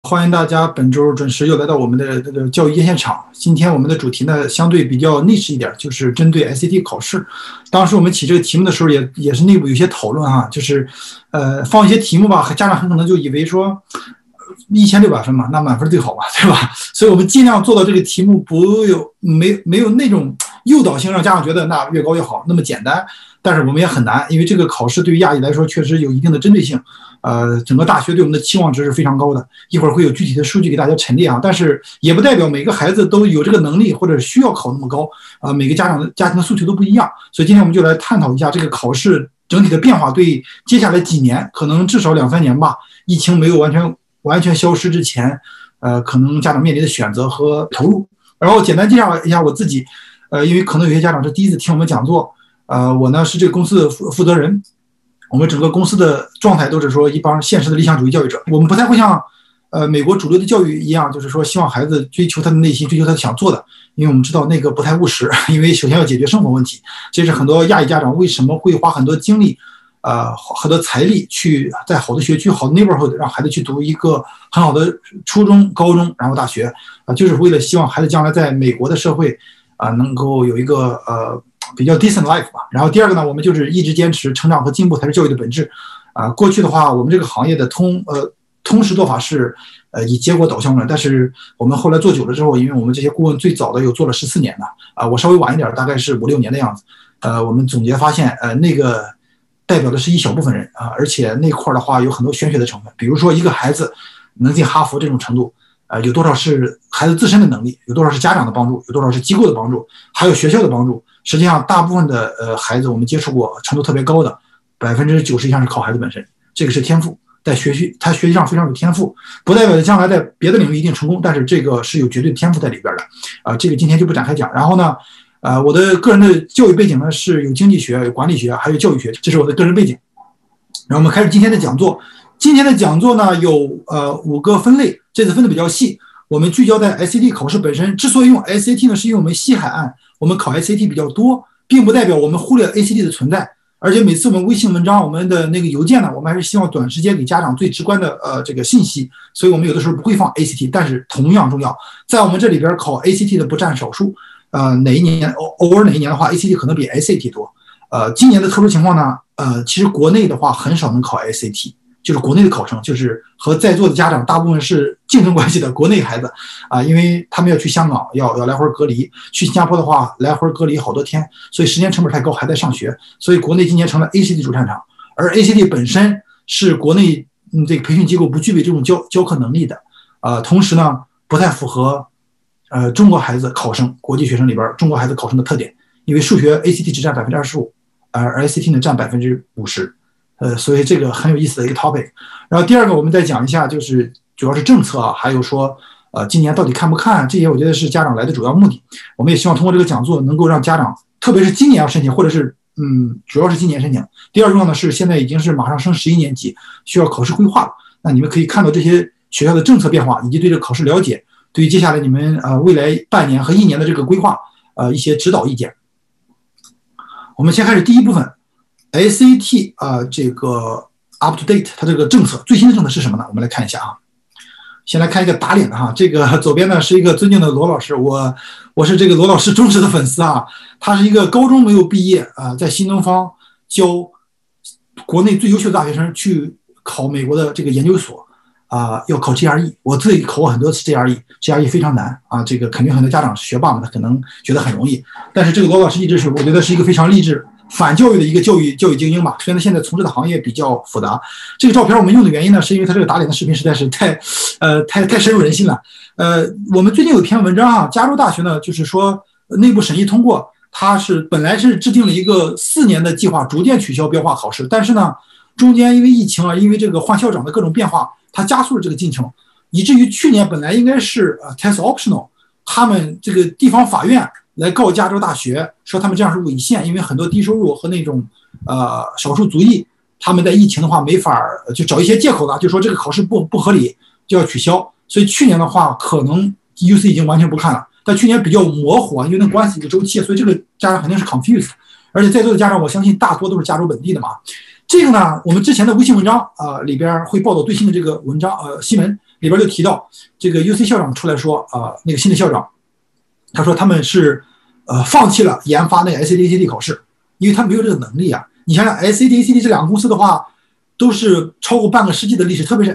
欢迎大家本周准时又来到我们的这个教育夜现场。今天我们的主题呢，相对比较 niche 一点，就是针对 SAT 考试。当时我们起这个题目的时候也是内部有些讨论哈，就是放一些题目吧，家长很可能就以为说1600分嘛，那满分最好嘛，对吧？所以我们尽量做到这个题目没有那种诱导性，让家长觉得那越高越好那么简单。但是我们也很难，因为这个考试对于亚裔来说确实有一定的针对性。整个大学对我们的期望值是非常高的，一会儿会有具体的数据给大家陈列啊，但是也不代表每个孩子都有这个能力或者需要考那么高每个家庭的诉求都不一样，所以今天我们就来探讨一下这个考试整体的变化对接下来几年，可能至少2-3年吧，疫情没有完全消失之前，可能家长面临的选择和投入。然后简单介绍一下我自己，因为可能有些家长是第一次听我们讲座，我呢是这个公司的负责人。我们整个公司的状态都是说一帮现实的理想主义教育者，我们不太会像美国主流的教育一样，就是说希望孩子追求他的内心，追求他想做的，因为我们知道那个不太务实，因为首先要解决生活问题。这是很多亚裔家长为什么会花很多精力很多财力去在好的学区好的 neighborhood 让孩子去读一个很好的初中高中然后大学就是为了希望孩子将来在美国的社会能够有一个比较 decent life 吧。然后第二个呢，我们就是一直坚持成长和进步才是教育的本质。过去的话，我们这个行业的通识做法是以结果导向的，但是我们后来做久了之后，因为我们这些顾问最早的有做了14年的我稍微晚一点，大概是5-6年的样子。我们总结发现，那个代表的是一小部分人而且那块的话有很多玄学的成分，比如说一个孩子能进哈佛这种程度。有多少是孩子自身的能力，有多少是家长的帮助，有多少是机构的帮助，还有学校的帮助。实际上大部分的孩子我们接触过程度特别高的90%以上是靠孩子本身，这个是天赋，他学习上非常有天赋，不代表将来在别的领域一定成功，但是这个是有绝对天赋在里边的这个今天就不展开讲。然后呢我的个人的教育背景呢是有经济学、有管理学还有教育学，这是我的个人背景。然后我们开始今天的讲座。今天的讲座呢有5个分类，这次分的比较细。我们聚焦在 SAT 考试本身，之所以用 SAT 呢，是因为我们西海岸我们考 SAT 比较多，并不代表我们忽略 ACT 的存在。而且每次我们微信文章、我们的那个邮件呢，我们还是希望短时间给家长最直观的这个信息，所以我们有的时候不会放 ACT， 但是同样重要。在我们这里边考 ACT 的不占少数，哪一年偶尔哪一年的话 ACT 可能比 SAT 多。今年的特殊情况呢，其实国内的话很少能考 SAT。就是国内的考生，就是和在座的家长大部分是竞争关系的国内孩子因为他们要去香港要来回隔离，去新加坡的话来回隔离好多天，所以时间成本太高，还在上学，所以国内今年成了 ACT 主战场。而 ACT 本身是国内这个培训机构不具备这种教课能力的同时呢不太符合中国孩子考生国际学生里边中国孩子考生的特点，因为数学 ACT 只占25%而 SAT 呢占50%。所以这个很有意思的一个 topic。然后第二个我们再讲一下，就是主要是政策还有说今年到底看不看，这些我觉得是家长来的主要目的。我们也希望通过这个讲座能够让家长，特别是今年要申请，或者是主要是今年申请。第二重要的是现在已经是马上升11年级，需要考试规划了。那你们可以看到这些学校的政策变化，以及对这个考试了解，对于接下来你们未来半年和1年的这个规划一些指导意见。我们先开始第一部分。ACT 这个 up to date 它这个政策最新的政策是什么呢？我们来看一下先来看一个打脸的这个左边呢是一个尊敬的罗老师，我是这个罗老师忠实的粉丝他是一个高中没有毕业在新东方教国内最优秀的大学生去考美国的这个研究所要考 GRE， 我自己考过很多次 GRE 非常难这个肯定很多家长是学霸嘛，他可能觉得很容易，但是这个罗老师一直是我觉得是一个非常励志反教育的一个教育精英吧，虽然他现在从事的行业比较复杂。这个照片我们用的原因呢，是因为他这个打脸的视频实在是太深入人心了。我们最近有一篇文章加州大学呢，就是说内部审议通过，它是本来是制定了一个4年的计划，逐渐取消标化考试，但是呢，中间因为疫情因为这个换校长的各种变化，它加速了这个进程，以至于去年本来应该是test optional， 他们这个地方法院来告加州大学，说他们这样是违宪，因为很多低收入和那种少数族裔，他们在疫情的话没法就找一些借口就说这个考试不合理，就要取消。所以去年的话，可能 UC 已经完全不看了，但去年比较模糊因为那关系一个周期，所以这个家长肯定是 confused。而且在座的家长，我相信大多都是加州本地的嘛。这个呢，我们之前的微信文章里边会报道最新的这个文章新闻， 里边就提到这个 UC 校长出来说那个新的校长，他说他们是放弃了研发那个 SAT、ACT 考试，因为他没有这个能力啊。你想想 SAT、ACT 这两个公司的话，都是超过半个世纪的历史，特别是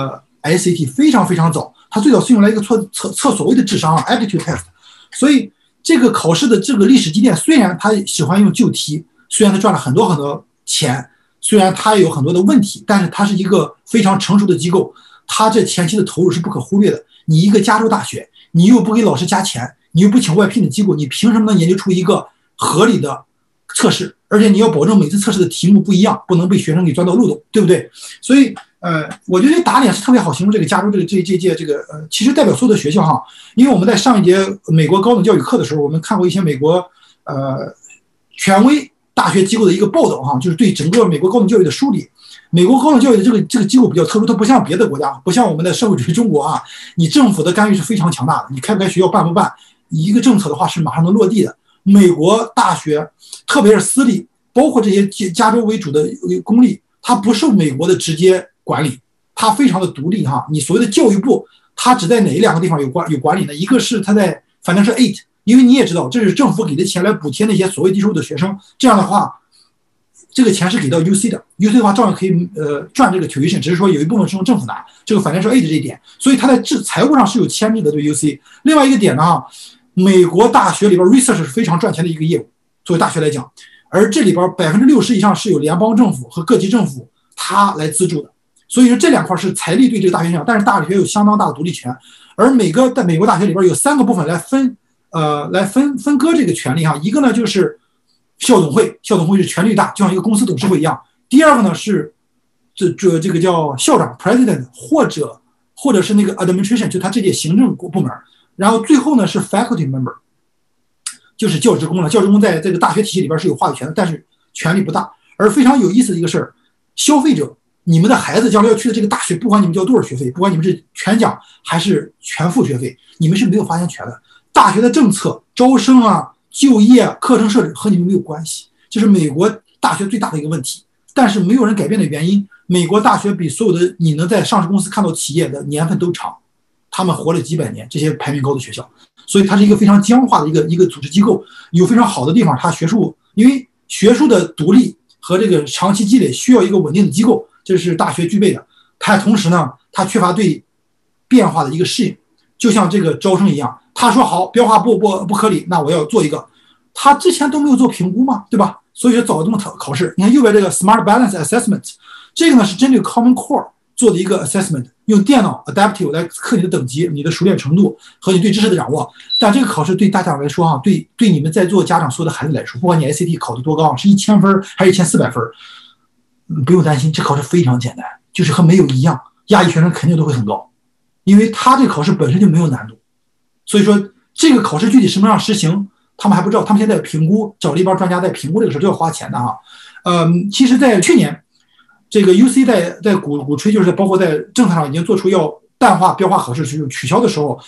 SAT 非常非常早，它最早是用来一个测所谓的智商aptitude test， 所以这个考试的这个历史积淀，虽然他喜欢用旧题，虽然他赚了很多很多钱，虽然他有很多的问题，但是他是一个非常成熟的机构，他这前期的投入是不可忽略的。你一个加州大学，你又不给老师加钱，你又不请外聘的机构，你凭什么能研究出一个合理的测试？而且你要保证每次测试的题目不一样，不能被学生给钻到漏洞，对不对？所以我觉得打脸是特别好形容这个加州这届这个其实代表所有的学校哈，因为我们在上一节美国高等教育课的时候，我们看过一些美国权威大学机构的一个报道哈，就是对整个美国高等教育的梳理。美国高等教育的这个机构比较特殊，它不像别的国家，不像我们的社会主义中国啊，你政府的干预是非常强大的，你开不开学校办不办，一个政策的话是马上能落地的。美国大学，特别是私立，包括这些加州为主的公立，它不受美国的直接管理，它非常的独立哈。你所谓的教育部，它只在哪两个地方有管理呢？一个是它在反正是 8， 因为你也知道，这是政府给的钱来补贴那些所谓低收入的学生，这样的话，这个钱是给到 UC 的 ，UC 的话照样可以赚这个 tuition， 只是说有一部分是用政府拿，这个反正是 8这一点，所以它在财务上是有牵制的对 UC。另外一个点呢哈，美国大学里边 research 是非常赚钱的一个业务，作为大学来讲，而这里边60%以上是有联邦政府和各级政府它来资助的，所以说这两块是财力对这个大学影响，但是大学有相当大的独立权，而在美国大学里边有3个部分来分割这个权利哈，一个呢就是校董会是权力大，就像一个公司董事会一样。第二个呢是这个叫校长 president 或者是那个 administration， 就他这届行政部门。然后最后呢是 faculty member， 就是教职工了。教职工在这个大学体系里边是有话语权的，但是权力不大。而非常有意思的一个事儿，消费者，你们的孩子将来要去的这个大学，不管你们交多少学费，不管你们是全奖还是全付学费，你们是没有发言权的。大学的政策、招生啊、就业、课程设置和你们没有关系，这是美国大学最大的一个问题。但是没有人改变的原因，美国大学比所有的你能在上市公司看到企业的年份都长。他们活了几百年，这些排名高的学校，所以它是一个非常僵化的一个组织机构。有非常好的地方，它学术，因为学术的独立和这个长期积累需要一个稳定的机构，这是大学具备的。它同时呢，它缺乏对变化的一个适应，就像这个招生一样，他说好标化不合理，那我要做一个，他之前都没有做评估嘛，对吧？所以说早这么考试。你看右边这个 Smart Balance Assessment， 这个呢是针对 Common Core做的一个 assessment， 用电脑 adaptive 来测你的等级、你的熟练程度和你对知识的掌握。但这个考试对大家来说哈，对你们在座家长所有的孩子来说，不管你 SAT 考得多高，是1000分还是1400分，不用担心，这考试非常简单，就是和没有一样。亚裔学生肯定都会很高，因为他这个考试本身就没有难度。所以说这个考试具体什么样实行，他们还不知道，他们现在评估，找了一帮专家在评估这个事，都要花钱的哈。其实，在去年。这个 UC 在鼓吹，就是包括在政策上已经做出要淡化标化考试取消的时候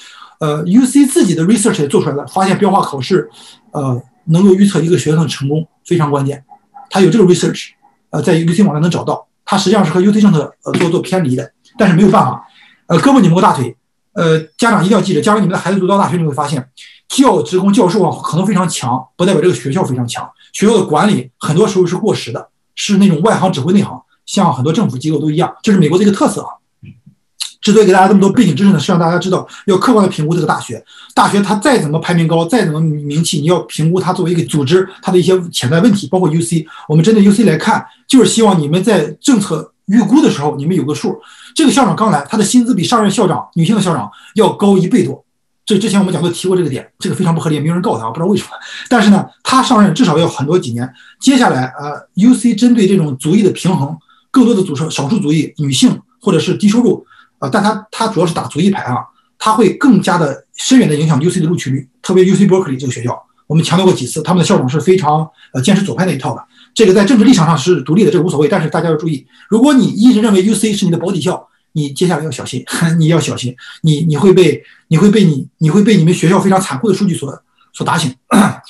，UC 自己的 research 也做出来了，发现标化考试能够预测一个学生的成功非常关键，他有这个 research，在 UC 网上能找到，他实际上是和 UC 政策做偏离的，但是没有办法，胳膊拧不过大腿，家长一定要记着，假如你们的孩子读到大学，你会发现教职工教授啊可能非常强，不代表这个学校非常强，学校的管理很多时候是过时的，是那种外行指挥内行。像很多政府机构都一样，这是美国的一个特色啊。之所以给大家这么多背景知识呢，是让大家知道要客观的评估这个大学。大学它再怎么排名高，再怎么名气，你要评估它作为一个组织，它的一些潜在问题，包括 UC。我们针对 UC 来看，就是希望你们在政策预估的时候，你们有个数。这个校长刚来，他的薪资比上任校长女性的校长要高1倍多。这之前我们讲过提过这个点，这个非常不合理，没有人告他，不知道为什么。但是呢，他上任至少要很多几年。接下来UC 针对这种族裔的平衡。更多的少数族裔、女性或者是低收入，但它主要是打族裔牌啊，它会更加的深远的影响 UC 的录取率，特别 UC Berkeley 这个学校，我们强调过几次，他们的校长是非常坚持左派那一套的，这个在政治立场上是独立的，这个无所谓，但是大家要注意，如果你一直认为 UC 是你的保底校，你接下来要小心，你要小心，你会被你们学校非常残酷的数据所打醒。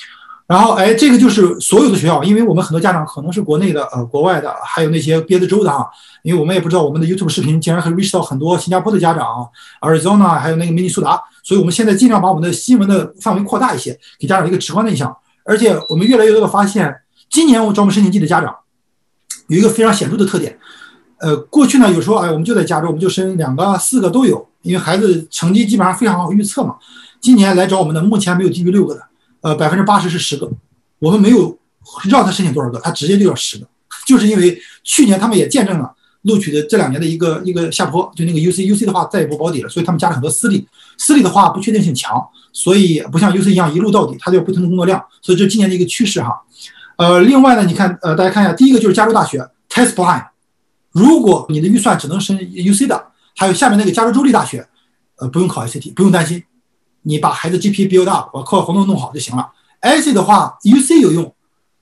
然后这个就是所有的学校，因为我们很多家长可能是国内的、国外的，还有那些别的州的因为我们也不知道我们的 YouTube 视频竟然可以 reach 到很多新加坡的家长、Arizona 还有那个明尼苏达，所以我们现在尽量把我们的新闻的范围扩大一些，给家长一个直观的印象。而且我们越来越多的发现，今年我招募申请季的家长有一个非常显著的特点，过去呢有时候我们就在加州，我们就申2个、4个都有，因为孩子成绩基本上非常好预测嘛。今年来找我们的目前没有低于6个的。80%是10个，我们没有让他申请多少个，他直接就要10个，就是因为去年他们也见证了录取的这2年的一个下坡，就那个 UC 的话再也不保底了，所以他们加了很多私立的话不确定性强，所以不像 UC 一样一路到底，它就有不同的工作量，所以这是今年的一个趋势另外呢，你看大家看一下，第一个就是加州大学 Test Blind， 如果你的预算只能申 UC 的，还有下面那个加州州立大学，不用考 SAT， 不用担心。你把孩子 GPA build up， 把课外活动弄好就行了。SAT 的话 ，UC 有用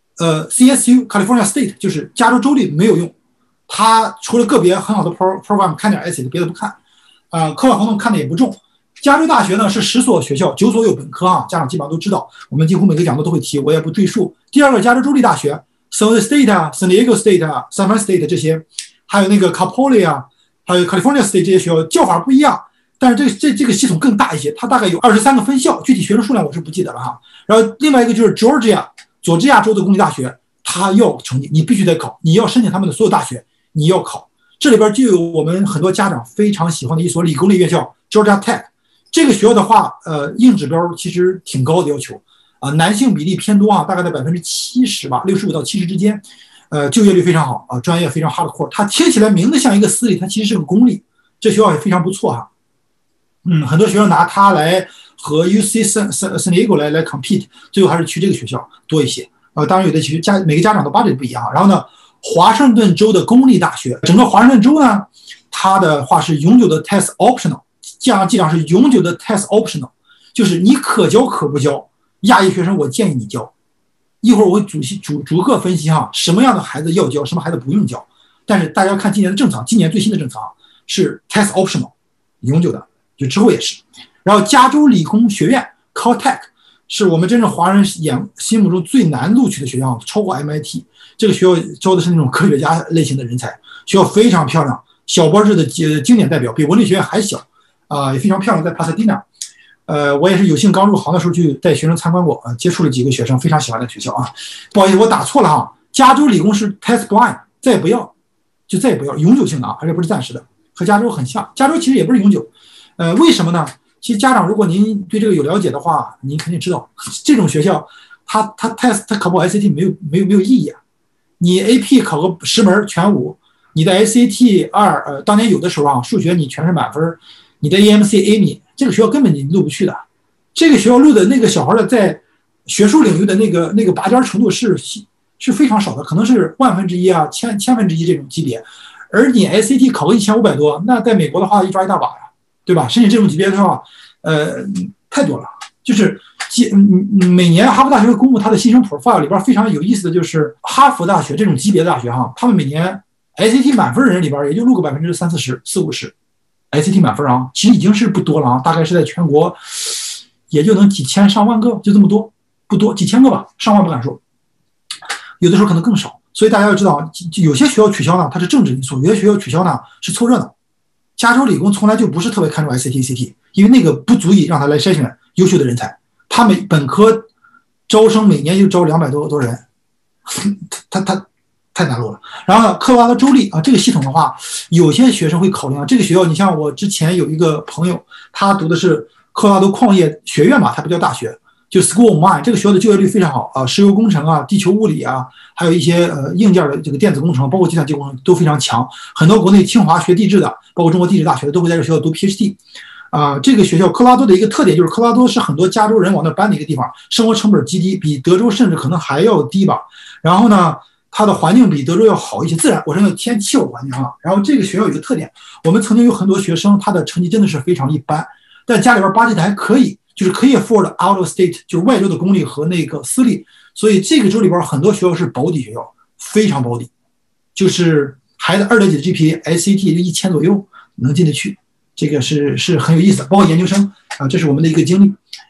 ，CSU California State 就是加州州立没有用，它除了个别很好的 program 看点 SAT， 别的不看，课外活动看的也不重。加州大学呢是10所学校，9所有本科家长基本上都知道，我们几乎每个讲座都会提，我也不赘述。第二个加州州立大学 ，San Jose State、San Diego State、San Fran State 这些，还有那个 Cal Poly 还有 California State 这些学校叫法不一样。但是这个系统更大一些，它大概有23个分校，具体学生数量我是不记得了然后另外一个就是佐治亚州的公立大学，它要成绩，你必须得考，你要申请他们的所有大学，你要考。这里边就有我们很多家长非常喜欢的一所理工类院校 Georgia Tech。这个学校的话，硬指标其实挺高的要求男性比例偏多大概在70%吧，65到70之间，就业率非常好专业非常 hardcore。它听起来名字像一个私立，它其实是个公立，这学校也非常不错很多学生拿它来和 UC San Diego 来 compete， 最后还是去这个学校多一些当然有的其实每个家长的 budget 不一样然后呢，华盛顿州的公立大学，整个华盛顿州呢，它的话是永久的 test optional， 这样记上是永久的 test optional， 就是你可教可不教，亚裔学生我建议你教。一会儿我会逐个分析什么样的孩子要教，什么孩子不用教。但是大家看今年的政策，今年最新的政策是 test optional， 永久的。就之后也是，然后加州理工学院 Caltech 是我们真正华人心目中最难录取的学校，超过 MIT。这个学校招的是那种科学家类型的人才，学校非常漂亮，小班制的经典代表，比文理学院还小也非常漂亮，在帕萨迪纳。我也是有幸刚入行的时候去带学生参观过接触了几个学生，非常喜欢的学校不好意思，我打错了加州理工是 Test Blind， 再也不要，永久性的而且不是暂时的，和加州很像。加州其实也不是永久。为什么呢？其实家长如果您对这个有了解的话，您肯定知道，这种学校它考不 SAT 没有意义你 AP 考个10门全5，你的 SAT 2当年有的时候数学你全是满分，你的 AMC、AMY 这个学校根本你录不去的。这个学校录的那个小孩的在学术领域的那个拔尖程度是非常少的，可能是1/1000千分之一这种级别。而你 SAT 考个1500多，那在美国的话一抓一大把对吧？申请这种级别的话，太多了。就是每年哈佛大学公布它的新生 profile 里边非常有意思的就是哈佛大学这种级别的大学他们每年 SAT 满分人里边也就录个30%、40%， SAT 满分其实已经是不多了大概是在全国也就能几千上万个，就这么多，不多，几千个吧，上万不敢说，有的时候可能更少。所以大家要知道，有些学校取消呢，它是政治因素；有些学校取消呢是凑热闹。加州理工从来就不是特别看重 SAT、ACT， 因为那个不足以让他来筛选优秀的人才。他们本科招生每年就招200多人，他太难录了。然后呢，科罗拉多州立这个系统的话，有些学生会考虑这个学校。你像我之前有一个朋友，他读的是科罗拉多矿业学院嘛，它不叫大学，就 School of Mine。这个学校的就业率非常好石油工程地球物理还有一些硬件的这个电子工程，包括计算机工程都非常强。很多国内清华学地质的，包括中国地质大学的都会在这个学校读 PhD。这个学校科罗拉多的一个特点就是科罗拉多是很多加州人往那搬的一个地方，生活成本极低，比德州甚至可能还要低吧。然后呢，它的环境比德州要好一些，自然我说的天气候环境然后这个学校有一个特点，我们曾经有很多学生他的成绩真的是非常一般，但家里边budget还可以，就是可以 afford out of state， 就是外州的公立和那个私立，所以这个州里边很多学校是保底学校，非常保底，就是孩子2点几的 GPA，SAT 就1000左右能进得去。这个是很有意思的，包括研究生这是我们的一个经历。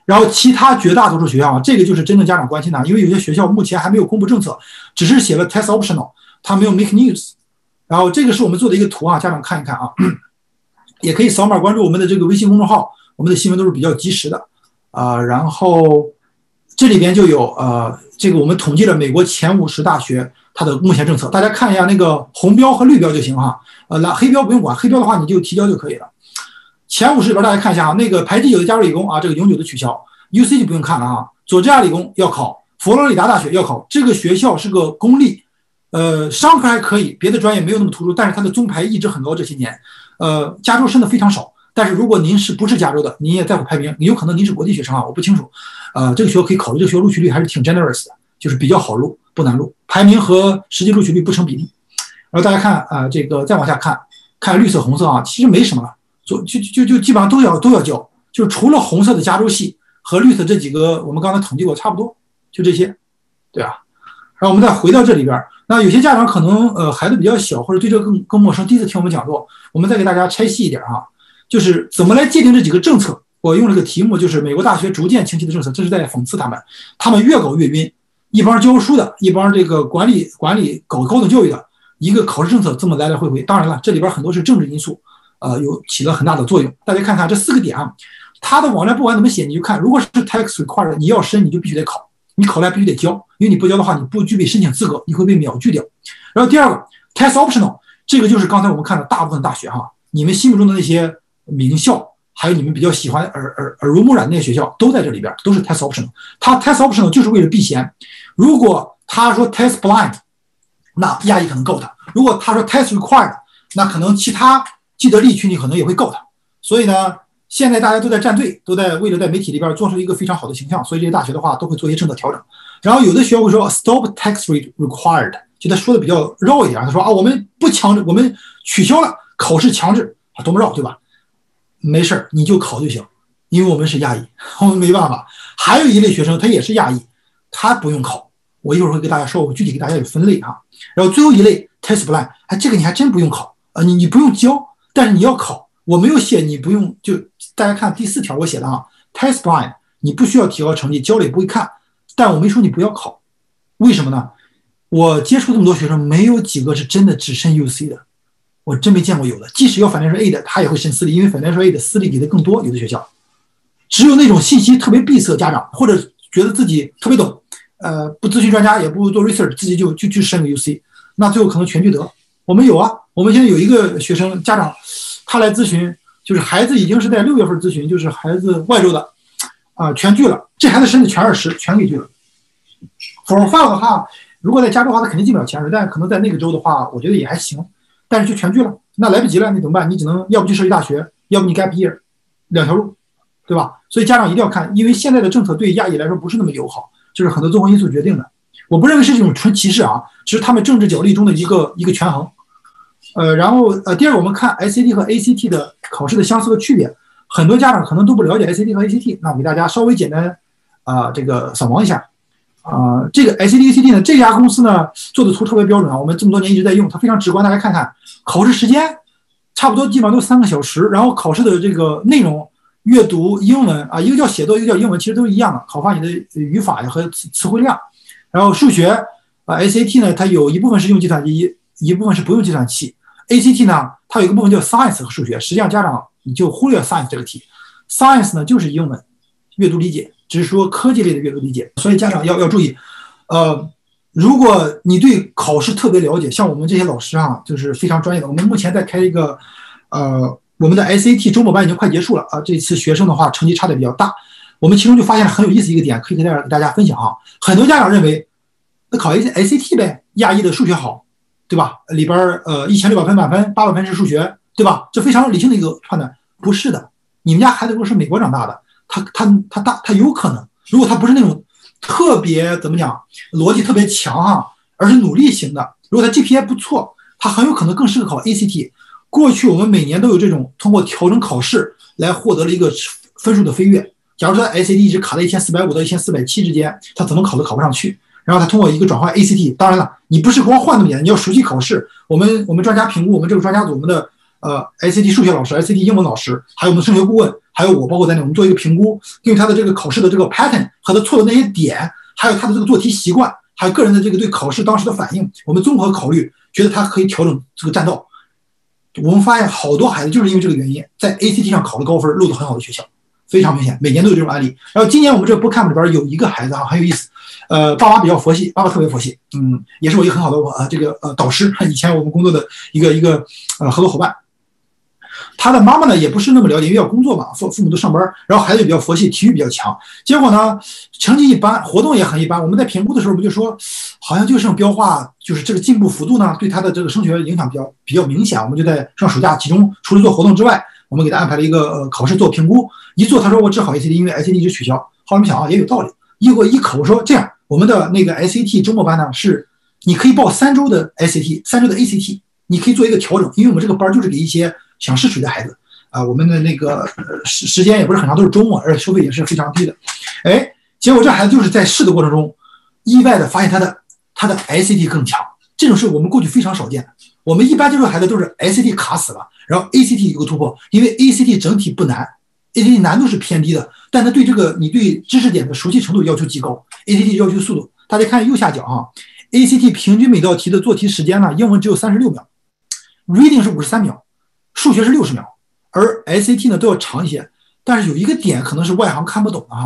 然后其他绝大多数学校啊，这个就是真正家长关心的，因为有些学校目前还没有公布政策，只是写了 test optional， 它没有 make news。然后这个是我们做的一个图啊，家长看一看啊，也可以扫码关注我们的这个微信公众号，我们的新闻都是比较及时的然后这里边就有这个我们统计了美国前50大学它的目前政策，大家看一下那个红标和绿标就行哈，黑标不用管，黑标的话你就提交就可以了。前50里边大家看一下啊，那个排第9的加州理工啊，这个永久的取消 ，UC 就不用看了啊，佐治亚理工要考，佛罗里达大学要考，这个学校是个公立，商科还可以，别的专业没有那么突出，但是它的综排一直很高这些年，加州生的非常少。但是如果您不是加州的，您也在乎排名，有可能您是国际学生啊，我不清楚。这个学校可以考虑，这个学校录取率还是挺 generous 的，就是比较好录，不难录，排名和实际录取率不成比例。然后大家看这个再往下看绿色红色啊，其实没什么了，就基本上都要交，就是除了红色的加州系和绿色这几个，我们刚才统计过差不多，就这些，对啊。然后我们再回到这里边，那有些家长可能孩子比较小或者对这个更陌生，第一次听我们讲座，我们再给大家拆细一点啊。就是怎么来界定这几个政策？我用了个题目，就是美国大学逐渐清晰的政策，这是在讽刺他们越搞越晕，一帮教书的，一帮这个管理搞高等教育的，一个考试政策这么来来回回。当然了，这里边很多是政治因素，有起了很大的作用。大家看看这4个点啊，他的网站不管怎么写，你就看，如果是 tax required， 你要申你就必须得考，你考来必须得交，因为你不交的话，你不具备申请资格，你会被秒拒掉。然后第二个 test optional， 这个就是刚才我们看的大部分大学哈，你们心目中的那些名校，还有你们比较喜欢耳濡目染的那些学校都在这里边，都是 test optional。它 test optional 就是为了避嫌。如果他说 test blind， 那亚裔可能告他；如果他说 test required， 那可能其他既得利群体可能也会告他。所以呢，现在大家都在站队，都在为了在媒体里边做出一个非常好的形象，所以这些大学的话都会做一些政策调整。然后有的学校会说 stop tax rate required， 就他说的比较绕一点，他说我们不强制，我们取消了考试强制，多么绕，对吧？没事，你就考就行，因为我们是亚裔，我们没办法。还有一类学生，他也是亚裔，他不用考。我一会儿会给大家说，我具体给大家有分类哈。然后最后一类 test blind， 这个你还真不用考你不用交，但是你要考。我没有写你不用，就大家看第4条我写的test blind， 你不需要提高成绩，交了也不会看，但我没说你不要考。为什么呢？我接触这么多学生，没有几个是真的只申 UC 的。我真没见过有的，即使要financial aid的，他也会申私立，因为financial aid的私立给的更多，有的学校。只有那种信息特别闭塞家长，或者觉得自己特别懂，不咨询专家也不做 research， 自己就去申个 UC， 那最后可能全聚德。我们有啊，我们现在有一个学生家长，他来咨询，就是孩子已经是在6月份咨询，就是孩子外州的全聚了，这孩子申的全20，全给聚了。for fun 的话，如果在加州的话，他肯定进不了前10，但可能在那个州的话，我觉得也还行。但是就全聚了，那来不及了，你怎么办？你只能要不去社区大学，要不你 gap year， 2条路，对吧？所以家长一定要看，因为现在的政策对亚裔来说不是那么友好，就是很多综合因素决定的。我不认为是这种纯歧视啊，只是他们政治角力中的一个权衡。然后第二个我们看 SAT 和 ACT 的考试的相似和区别，很多家长可能都不了解 SAT 和 ACT， 那我给大家稍微简单这个扫描一下。这个 SAT、ACT 呢，这家公司呢做的图特别标准啊，我们这么多年一直在用，它非常直观，大家看看，考试时间差不多基本上都3个小时，然后考试的这个内容，阅读、英文一个叫写作，一个叫英文，其实都是一样的，考察你的语法呀和词汇量。然后数学SAT 呢，它有一部分是用计算机，一部分是不用计算器。ACT 呢，它有一个部分叫 science 和数学，实际上家长你就忽略 science 这个题 ，science 呢就是英文、阅读理解。只是说科技类的阅读理解，所以家长要注意，如果你对考试特别了解，像我们这些老师就是非常专业的。我们目前在开一个，我们的 SAT 周末班已经快结束了这次学生的话成绩差的比较大，我们其中就发现了很有意思一个点，可以给大家分享很多家长认为，那考 SAT 呗，亚裔的数学好，对吧？里边1600分满分，800分是数学，对吧？这非常理性的一个判断，不是的。你们家孩子如果是美国长大的。他有可能，如果他不是那种特别怎么讲逻辑特别强而是努力型的，如果他 GPA 不错，他很有可能更适合考 ACT。过去我们每年都有这种通过调整考试来获得了一个分数的飞跃。假如说 ACT 一直卡在1450到1470之间，他怎么考都考不上去。然后他通过一个转换 ACT， 当然了，你不是光换那么简单，你要熟悉考试。我们专家评估，我们这个专家组，我们的ACT 数学老师、ACT 英文老师，还有我们升学顾问， 还有我包括在内，我们做一个评估，根据他的这个考试的这个 pattern 和他错的那些点，还有他的这个做题习惯，还有个人的这个对考试当时的反应，我们综合考虑，觉得他可以调整这个占道。我们发现好多孩子就是因为这个原因，在 ACT 上考了高分，录得很好的学校，非常明显，每年都有这种案例。然后今年我们这个 bootcamp 里边有一个孩子啊，很有意思，爸爸比较佛系，爸爸特别佛系，也是我一个很好的这个导师，以前我们工作的一个合作伙伴。他的妈妈呢也不是那么了解，因为要工作嘛，父母都上班，然后孩子比较佛系，体育比较强，结果呢成绩一般，活动也很一般。我们在评估的时候，我们就说，好像就剩标化，就是这个进步幅度呢，对他的这个升学影响比较明显。我们就在上暑假集中，除了做活动之外，我们给他安排了一个考试做评估。一做他说我只考 ACT， 因为 ACT 一直取消。后来我们想啊，也有道理。一口说这样，我们的那个 ACT 周末班呢是你可以报3周的 ACT，3周的 ACT， 你可以做一个调整，因为我们这个班就是给一些想试水的孩子我们的那个时间也不是很长，都是周末，而且收费也是非常低的。结果这孩子就是在试的过程中，意外的发现他的 ACT 更强，这种是我们过去非常少见的。我们一般这种孩子都是 ACT 卡死了，然后 ACT 有个突破，因为 ACT 整体不难 ，ACT 难度是偏低的，但它对这个你对知识点的熟悉程度要求极高 ，ACT 要求速度。大家看右下角ACT 平均每道题的做题时间呢，英文只有36秒 ，reading 是53秒，数学是60秒。而 ACT 呢都要长一些，但是有一个点可能是外行看不懂的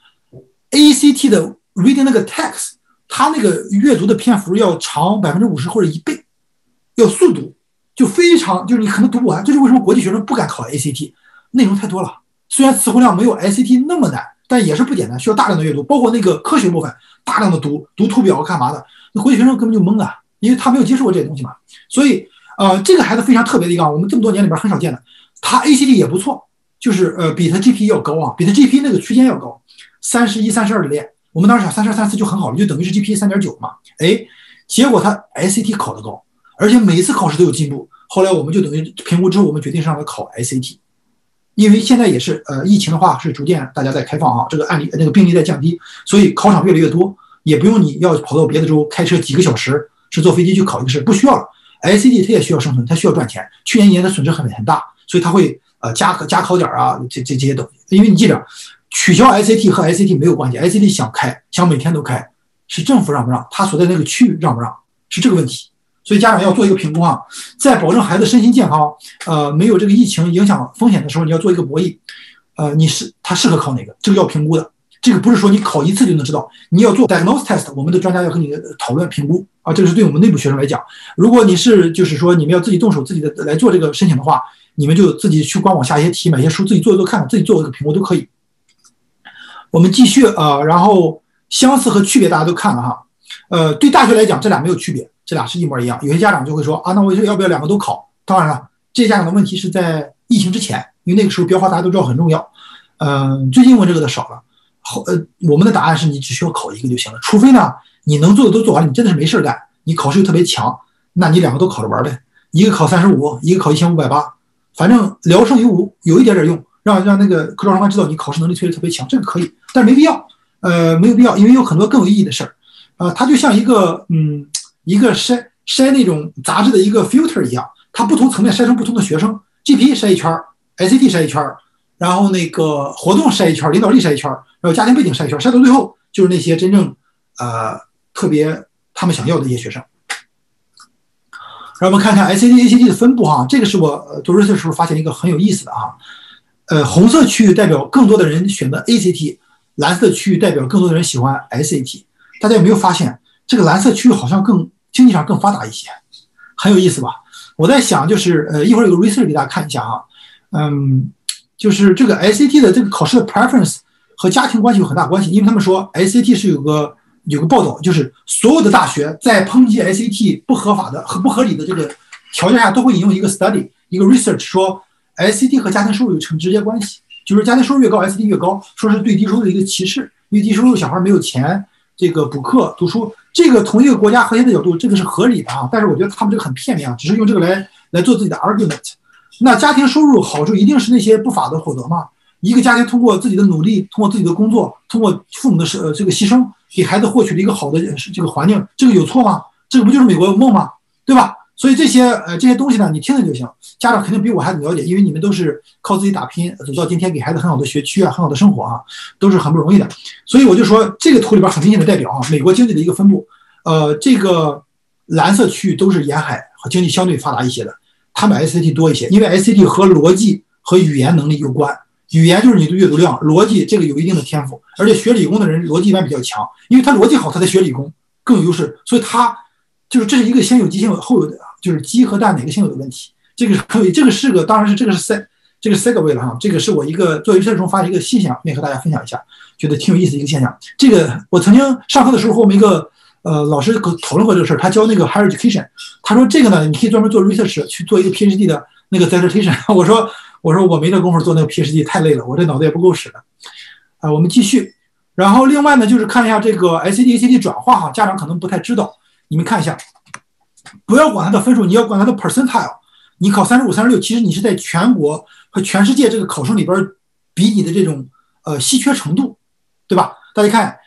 ACT 的 reading 那个 text， 它那个阅读的篇幅要长50%或者1倍，要速读，就非常就是你可能读不完。这是为什么国际学生不敢考 ACT， 内容太多了。虽然词汇量没有 ACT 那么难，但也是不简单，需要大量的阅读，包括那个科学部分，大量的读图表干嘛的。那国际学生根本就懵了，因为他没有接触过这些东西嘛。所以这个孩子非常特别的一个我们这么多年里边很少见的。他 ACT 也不错，就是比他 GP 要高比他 GP 那个区间要高，31、32的练。我们当时想32、34就很好了，就等于是 GP 3.9嘛。结果他 ACT 考得高，而且每次考试都有进步。后来我们就等于评估之后，我们决定让他考 ACT， 因为现在也是疫情的话是逐渐大家在开放这个案例那个病例在降低，所以考场越来越多，也不用你要跑到别的州开车几个小时，是坐飞机去考一个试，不需要了。ACT 它也需要生存，它需要赚钱。去年一年的损失很大。所以他会加考点这些东西，因为你记着，取消 ACT 和 ACT 没有关系 ，ACT 想每天都开，是政府让不让，他所在那个区域让不让，是这个问题。所以家长要做一个评估在保证孩子身心健康，没有这个疫情影响风险的时候，你要做一个博弈，他适合考哪个，这个要评估的。这个不是说你考一次就能知道，你要做 diagnosis test， 我们的专家要和你讨论评估这个是对我们内部学生来讲。如果你是就是说你们要自己动手自己的来做这个申请的话，你们就自己去官网下一些题，买一些书，自己做一做看看，自己做一个评估都可以。我们继续然后相似和区别大家都看了对大学来讲这俩没有区别，这俩是一模一样。有些家长就会说那我要不要2个都考？当然了，这些家长的问题是在疫情之前，因为那个时候标化大家都知道很重要。最近问这个的少了。我们的答案是你只需要考一个就行了，除非呢你能做的都做完，你真的是没事干，你考试又特别强，那你2个都考着玩呗，一个考35，一个考1580。反正聊胜于无，有一点用，让那个科招生官知道你考试能力确实特别强，这个可以，但是没必要，没有必要，因为有很多更有意义的事儿，它就像一个筛那种杂志的一个 filter 一样，它不同层面筛成不同的学生 ，GP 筛一圈 ，ACT 筛一圈，然后那个活动筛一圈，领导力筛一圈，然后家庭背景筛一圈，筛到最后就是那些真正特别他们想要的一些学生。让我们看看 ACT 的分布这个是我做 research 的时候发现一个很有意思的红色区域代表更多的人选择 ACT， 蓝色区域代表更多的人喜欢 SAT。大家有没有发现这个蓝色区域好像经济上更发达一些，很有意思吧？我在想就是一会儿有个 research 给大家看一下就是这个 ACT 的这个考试的 preference 和家庭关系有很大关系，因为他们说 ACT 是有个报道，就是所有的大学在抨击 ACT 不合法的和不合理的这个条件下，都会引用一个 study， 一个 research 说 ACT 和家庭收入有成直接关系，就是家庭收入越高 ACT 越高，说是对低收入的一个歧视，因为低收入小孩没有钱这个补课读书，这个从一个国家核心的角度，这个是合理的但是我觉得他们这个很片面只是用这个来做自己的 argument。那家庭收入好处一定是那些不法的获得吗？一个家庭通过自己的努力，通过自己的工作，通过父母的这个牺牲，给孩子获取了一个好的这个环境，这个有错吗？这个不就是美国梦吗？对吧？ 所以这些东西呢，你听听就行。家长肯定比我还了解，因为你们都是靠自己打拼走到今天，给孩子很好的学区啊，很好的生活啊，都是很不容易的。所以我就说，这个图里边很明显的代表啊，美国经济的一个分布。这个蓝色区域都是沿海和经济相对发达一些的，他们 SAT 多一些，因为 SAT 和逻辑和语言能力有关。语言就是你的阅读量，逻辑这个有一定的天赋，而且学理工的人逻辑一般比较强，因为他逻辑好，他才学理工更有优势。所以他就是这是一个先有鸡先有后有的，就是鸡和蛋哪个先有的问题。这个是个，当然是这个是 segue 了哈，这个是我一个做research中发现一个现象，也和大家分享一下，觉得挺有意思的一个现象。这个我曾经上课的时候和我们一个老师讨论过这个事儿，他教那个 higher education， 他说这个呢，你可以专门做 research 去做一个 PhD 的那个 dissertation。我说我没这功夫做那个 PhD， 太累了，我这脑子也不够使的。我们继续。然后另外呢，就是看一下这个 SAT、ACT 转化哈，家长可能不太知道，你们看一下，不要管它的分数，你要管它的 percentile。你考35、36，其实你是在全国和全世界这个考生里边比你的这种稀缺程度，对吧？大家看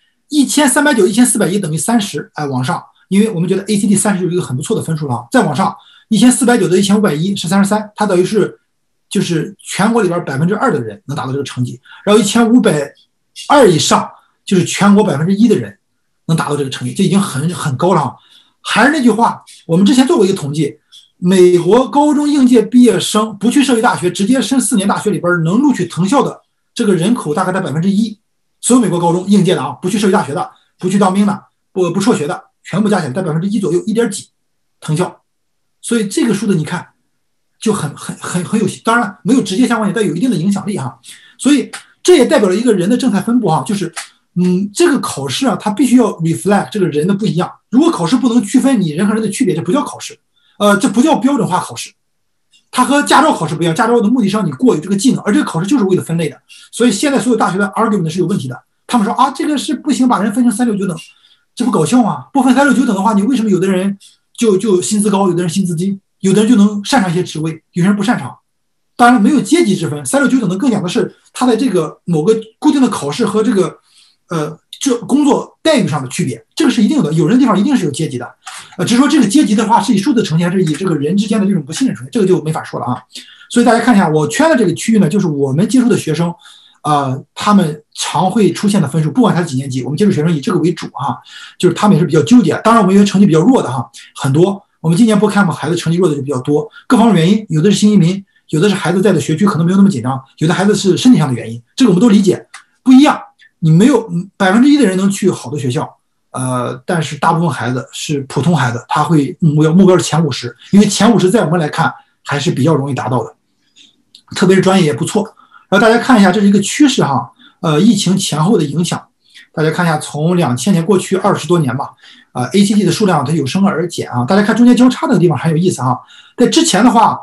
1390、1410等于30，往上，因为我们觉得 ACT 30就是一个很不错的分数了，再往上1490到1510是33，它等于是就是全国里边2%的人能达到这个成绩，然后1520以上就是全国1%的人能达到这个成绩，这已经很高了哈。还是那句话，我们之前做过一个统计，美国高中应届毕业生不去社区大学，直接升4年大学里边能录取藤校的这个人口大概在1%，所有美国高中应届的啊，不去社区大学的，不去当兵的，不辍学的，全部加起来在1%左右，1点几藤校。所以这个数字你看就很有，当然了没有直接相关，但有一定的影响力哈。所以这也代表了一个人的正态分布哈，就是这个考试啊，它必须要 reflect 这个人的不一样。如果考试不能区分你人和人的区别，这不叫考试，这不叫标准化考试。它和驾照考试不一样，驾照的目的是让你过有这个技能，而这个考试就是为了分类的。所以现在所有大学的 argument 是有问题的。他们说啊，这个是不行，把人分成3、6、9等，这不搞笑吗？不分3、6、9等的话，你为什么有的人就薪资高，有的人薪资低，有的人就能擅长一些职位，有些人不擅长？当然没有阶级之分，3、6、9等的更讲的是他在这个某个固定的考试和这个这工作待遇上的区别，这个是一定的。有人的地方一定是有阶级的，只是说这个阶级的话是以数字呈现，还是以这个人之间的这种不信任呈现，这个就没法说了啊。所以大家看一下我圈的这个区域呢，就是我们接触的学生，他们常会出现的分数，不管他是几年级，我们接触学生以这个为主哈，就是他们也是比较纠结。当然我们因为成绩比较弱的哈，很多我们今年BootCamp孩子成绩弱的就比较多，各方面原因，有的是新移民，有的是孩子在的学区可能没有那么紧张，有的孩子是身体上的原因，这个我们都理解，不一样。你没有1%的人能去好的学校，但是大部分孩子是普通孩子，他会目标是前50，因为前50在我们来看还是比较容易达到的，特别是专业也不错。然后大家看一下，这是一个趋势哈，疫情前后的影响，大家看一下，从2000年过去20多年吧，ACT 的数量它有升而减啊。大家看中间交叉的地方很有意思哈，在之前的话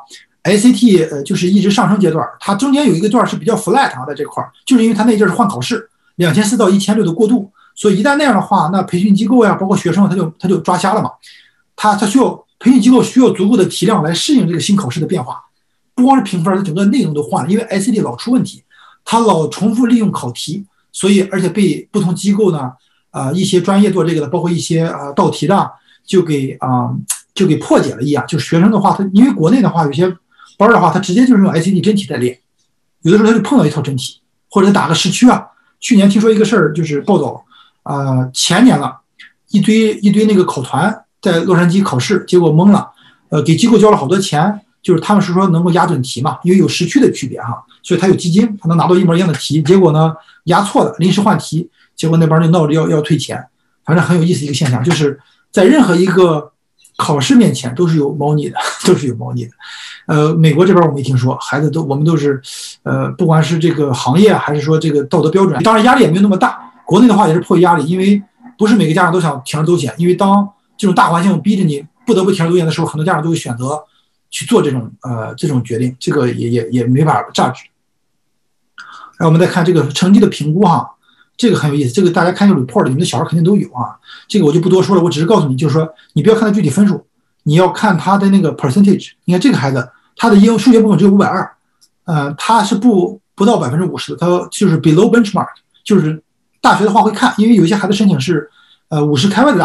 ，ACT 就是一直上升阶段，它中间有一个段是比较 flat 啊，在这块就是因为它那阵是换考试。2400到1600的过渡，所以一旦那样的话，那培训机构呀，包括学生，他就抓瞎了嘛。他需要培训机构需要足够的体量来适应这个新考试的变化，不光是评分，它整个内容都换了，因为 ICT 老出问题，它老重复利用考题，所以而且被不同机构呢，一些专业做这个的，包括一些道题的，就给破解了一样。就学生的话，他因为国内的话有些班的话，他直接就是用 ICT 真题在练，有的时候他就碰到一套真题，或者他打个市区啊。去年听说一个事儿，就是报道，前年了，一堆那个考团在洛杉矶考试，结果懵了，给机构交了好多钱，就是他们是说能够押准题嘛，因为有时区的区别哈，所以他有基金，他能拿到一模一样的题，结果呢押错了，临时换题，结果那边就闹着要退钱，反正很有意思一个现象，就是在任何一个考试面前都是有猫腻的，都是有猫腻的。美国这边我没听说，孩子我们都是，不管是这个行业还是说这个道德标准，当然压力也没有那么大。国内的话也是迫于压力，因为不是每个家长都想铤而走险，因为当这种大环境逼着你不得不铤而走险的时候，很多家长都会选择去做这种决定，这个也没法榨取。然后我们再看这个成绩的评估哈，这个很有意思，这个大家看这个 report， 你们的小孩肯定都有啊，这个我就不多说了，我只是告诉你，就是说你不要看他具体分数，你要看他的那个 percentage。你看这个孩子，他的数学部分只有520，他是不到50%的，他就是 below benchmark， 就是大学的话会看，因为有一些孩子申请是50开外的大学，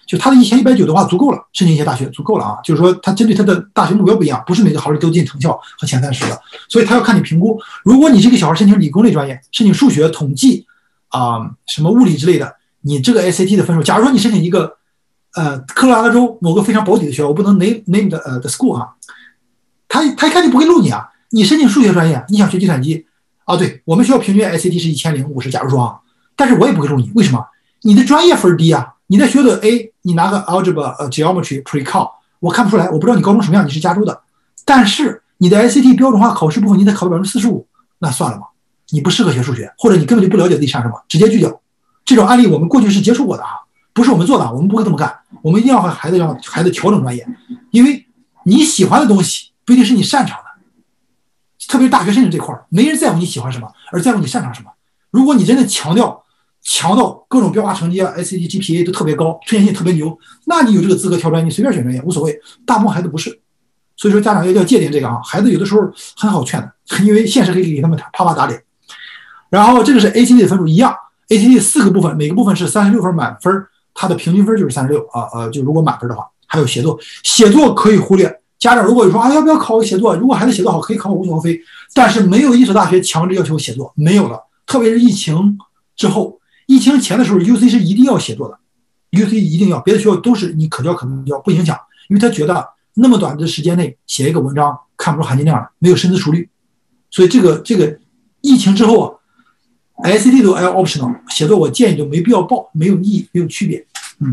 就他的1190的话足够了，申请一些大学足够了啊。就是说，他针对他的大学目标不一样，不是每个考试都进藤校和前30的，所以他要看你评估。如果你这个小孩申请理工类专业，申请数学、统计什么物理之类的，你这个 SAT 的分数，假如说你申请一个科罗拉多州某个非常保底的学校，我不能 name the school 哈，他一看就不会录你啊。你申请数学专业，你想学计算机啊？对，我们学校平均 SAT 是1050，假如说啊，但是我也不会录你，为什么？你的专业分低啊，你在学的 A， 你拿个 algebra、geometry、pre-cal， 我看不出来，我不知道你高中什么样，你是加州的，但是你的 SAT 标准化考试部分你得考到45%，那算了吧，你不适合学数学，或者你根本就不了解自己擅长什么，直接拒掉。这种案例我们过去是接触过的啊，不是我们做的，我们不会这么干，我们一定要让孩子调整专业，因为你喜欢的东西不一定是你擅长的。特别是大学申请这块，没人在乎你喜欢什么，而在乎你擅长什么。如果你真的强到各种标化成绩啊 ，SAT、GPA 都特别高，推荐性特别牛，那你有这个资格挑专业，你随便选专业无所谓。大部分孩子不是，所以说家长要界定这个啊。孩子有的时候很好劝的，因为现实可以给他们啪啪打脸。然后这个是 ACT 的分数一样 ，ACT 4个部分，每个部分是36分满分，它的平均分就是36啊就如果满分的话，还有写作可以忽略。家长如果说要不要考写作，如果孩子写作好可以考无所厚非，但是没有一所大学强制要求写作，没有了。特别是疫情之后，疫情前的时候 UC 是一定要写作的 ，UC 一定要，别的学校都是你可教可不教不影响，因为他觉得那么短的时间内写一个文章看不出含金量，没有深思熟虑，所以这个疫情之后啊 ，SAT 都 optional 写作，我建议就没必要报，没有意义，没有区别，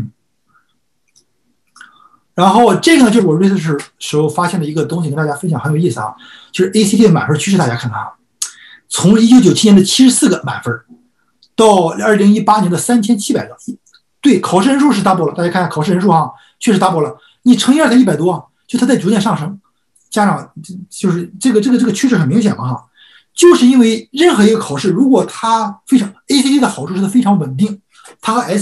然后这个呢，就是我 research 时候发现的一个东西，跟大家分享，很有意思啊。就是 ACT 的满分趋势，大家看看啊，从1997年的74个满分，到2018年的3700个，对，考试人数是 double 了。大家看看考试人数啊，确实 double 了。你乘以2才100多，就它在逐渐上升。家长就是这个趋势很明显嘛哈，就是因为任何一个考试，如果它非常 ACT 的好处是它非常稳定，它和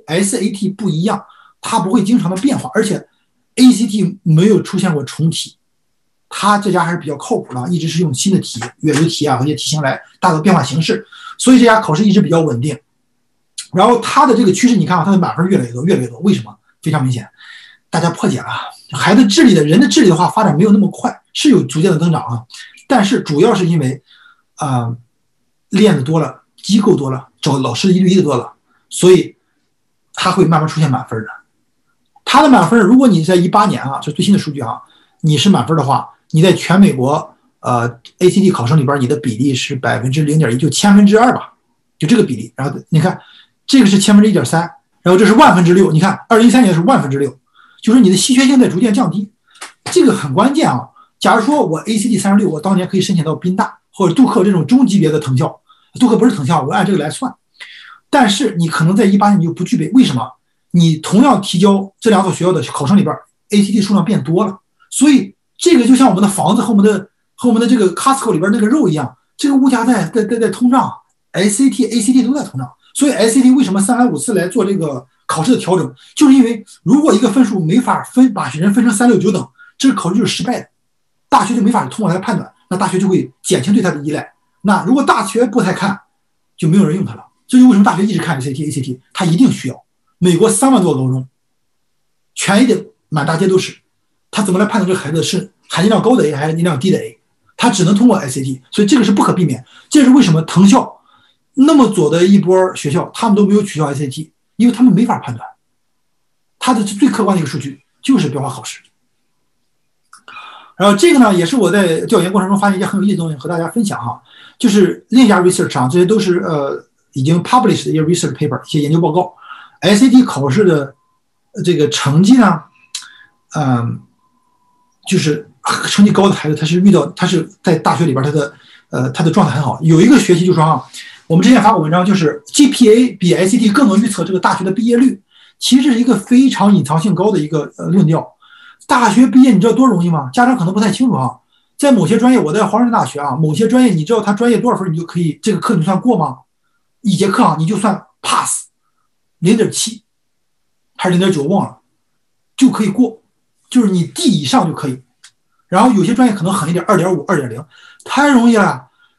SAT 不一样，它不会经常的变化，而且ACT 没有出现过重题，它这家还是比较靠谱的，一直是用新的题、阅读题啊和一些题型来达到变化形式，所以这家考试一直比较稳定。然后它的这个趋势，你看啊，它的满分越来越多，越来越多，为什么？非常明显，大家破解了，孩子智力的人的智力的话发展没有那么快，是有逐渐的增长啊，但是主要是因为练的多了，机构多了，找老师一对一的多了，所以它会慢慢出现满分的。它的满分，如果你在18年啊，这最新的数据啊，你是满分的话，你在全美国ACT 考生里边，你的比例是0.1%，就2%吧，就这个比例。然后你看，这个是1/1000，然后这是6%，你看2013年是6%，就是你的稀缺性在逐渐降低，这个很关键啊。假如说我 ACT 36，我当年可以申请到宾大或者杜克这种中级别的藤校，杜克不是藤校，我按这个来算，但是你可能在18年你就不具备，为什么？你同样提交这2所学校的考生里边 ，ACT 数量变多了，所以这个就像我们的房子和我们的这个 Costco 里边那个肉一样，这个物价在通胀 ，ACT 都在通胀，所以 ACT 为什么3来5次来做这个考试的调整，就是因为如果一个分数没法把人分成3、6、9等，这个考试就是失败的，大学就没法通过来判断，那大学就会减轻对它的依赖。那如果大学不太看，就没有人用它了。这就为什么大学一直看 ACT， 它一定需要。美国3万多个高中，全 A 的满大街都是，他怎么来判断这个孩子是含金量高的 A 还是含金量低的 A？ 他只能通过 SAT， 所以这个是不可避免。这是为什么藤校那么左的一波学校，他们都没有取消 SAT， 因为他们没法判断。他的最客观的一个数据就是标化考试。然后这个呢，也是我在调研过程中发现一些很有意思的东西，和大家分享哈。就是另一家 research 啊，这些都是已经 published 的一些 research paper， 一些研究报告。SAT 考试的这个成绩呢，就是成绩高的孩子，他是在大学里边他的状态很好。有一个学习就说啊，我们之前发过文章，就是 GPA 比 SAT 更能预测这个大学的毕业率，其实这是一个非常隐藏性高的一个论调。大学毕业你知道多容易吗？家长可能不太清楚啊。在某些专业，我在华盛顿大学啊，某些专业你知道他专业多少分你就可以这个课你算过吗？一节课啊你就算 pass。0.7 还是 0.9 忘了，就可以过，就是你 D 以上就可以。然后有些专业可能狠一点 2.5 2.0， 太容易了。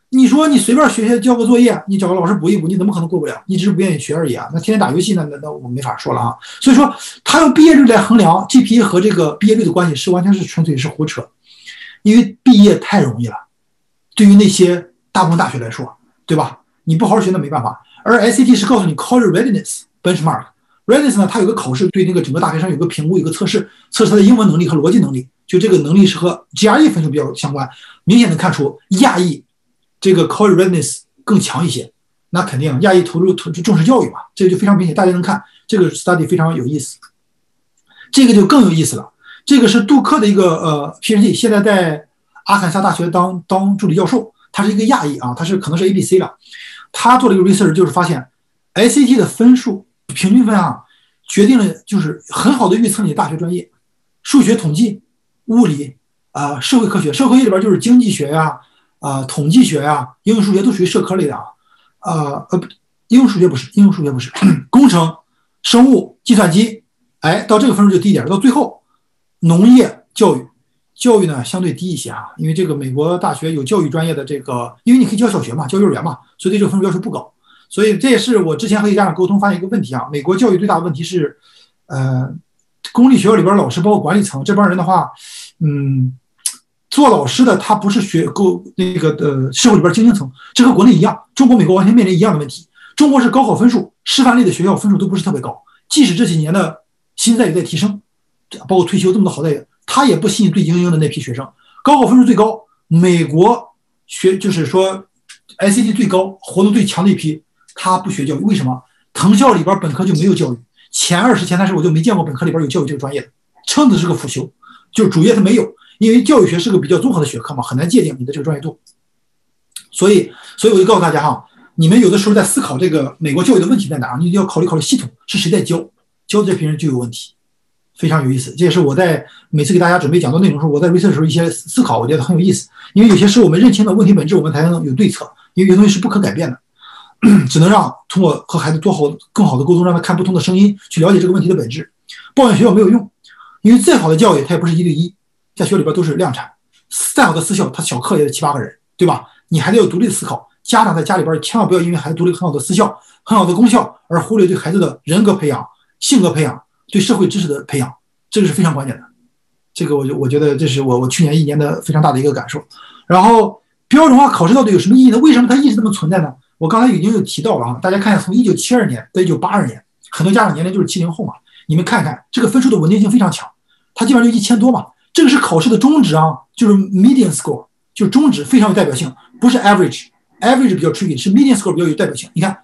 你说你随便学学交个作业，你找个老师补一补，你怎么可能过不了？你只是不愿意学而已啊。那天天打游戏那我没法说了啊。所以说，他用毕业率来衡量 GPA 和这个毕业率的关系是完全是纯粹是胡扯，因为毕业太容易了，对于那些大部分大学来说，对吧？你不好好学那没办法。而 SAT 是告诉你 College Readiness Benchmark。Readiness 呢，它有个考试，对那个整个大学生有个评估，有个测试，测试他的英文能力和逻辑能力。就这个能力是和 GRE 分数比较相关，明显能看出亚裔这个 College Readiness 更强一些。那肯定亚裔投入重视教育嘛，这个就非常明显，大家能看这个 study 非常有意思。这个就更有意思了，这个是杜克的一个PhD， 现在在阿肯色大学当助理教授，他是一个亚裔啊，他是可能是 ABC 了。他做了一个 research， 就是发现 SAT 的分数平均分啊，决定了就是很好的预测你的大学专业，数学、统计、物理社会科学，社会科学里边就是经济学呀、统计学呀、应用数学都属于社科类的应用数学不是，工程、生物、计算机，哎，到这个分数就低一点，到最后农业、教育呢相对低一些啊，因为这个美国大学有教育专业的这个，因为你可以教小学嘛，教幼儿园嘛，所以对这个分数要求不高。所以这也是我之前和家长沟通发现一个问题啊，美国教育最大的问题是，公立学校里边老师包括管理层这帮人的话，做老师的他不是社会里边精英层，这和国内一样，中国美国完全面临一样的问题。中国是高考分数，师范类的学校分数都不是特别高，即使这几年的薪资待遇在提升，包括退休这么多好待遇，他也不吸引最精英的那批学生。高考分数最高，美国就是说 SAT 最高，活动最强的一批，他不学教育，为什么？藤校里边本科就没有教育，前20、前30我就没见过本科里边有教育这个专业的，称的是个辅修，就是主业它没有，因为教育学是个比较综合的学科嘛，很难界定你的这个专业度。所以我就告诉大家哈，你们有的时候在思考这个美国教育的问题在哪，你就要考虑系统是谁在教这批人就有问题，非常有意思。这也是我在每次给大家准备讲座内容的时候，我在 research 的时候一些思考，我觉得很有意思。因为有些是我们认清了问题本质，我们才能有对策，因为有些东西是不可改变的，只能让通过和孩子更好的沟通，让他看不同的声音，去了解这个问题的本质。抱怨学校没有用，因为再好的教育它也不是1对1，在学校里边都是量产，再好的私校它小课也得7、8个人，对吧？你还得有独立的思考。家长在家里边千万不要因为孩子读了一个很好的私校、很好的公校，而忽略对孩子的人格培养、性格培养、对社会知识的培养，这个是非常关键的。这个我觉得这是我去年1年的非常大的一个感受。然后标准化考试到底有什么意义呢？为什么它一直这么存在呢？我刚才已经有提到了啊，大家看一下，从1972年到1982年，很多家长年龄就是70后嘛，你们看看这个分数的稳定性非常强，它基本上就1000多嘛。这个是考试的中值啊，就是 median score， 就是中值，非常有代表性，不是 average。average 比较 tricky， 是 median score 比较有代表性。你看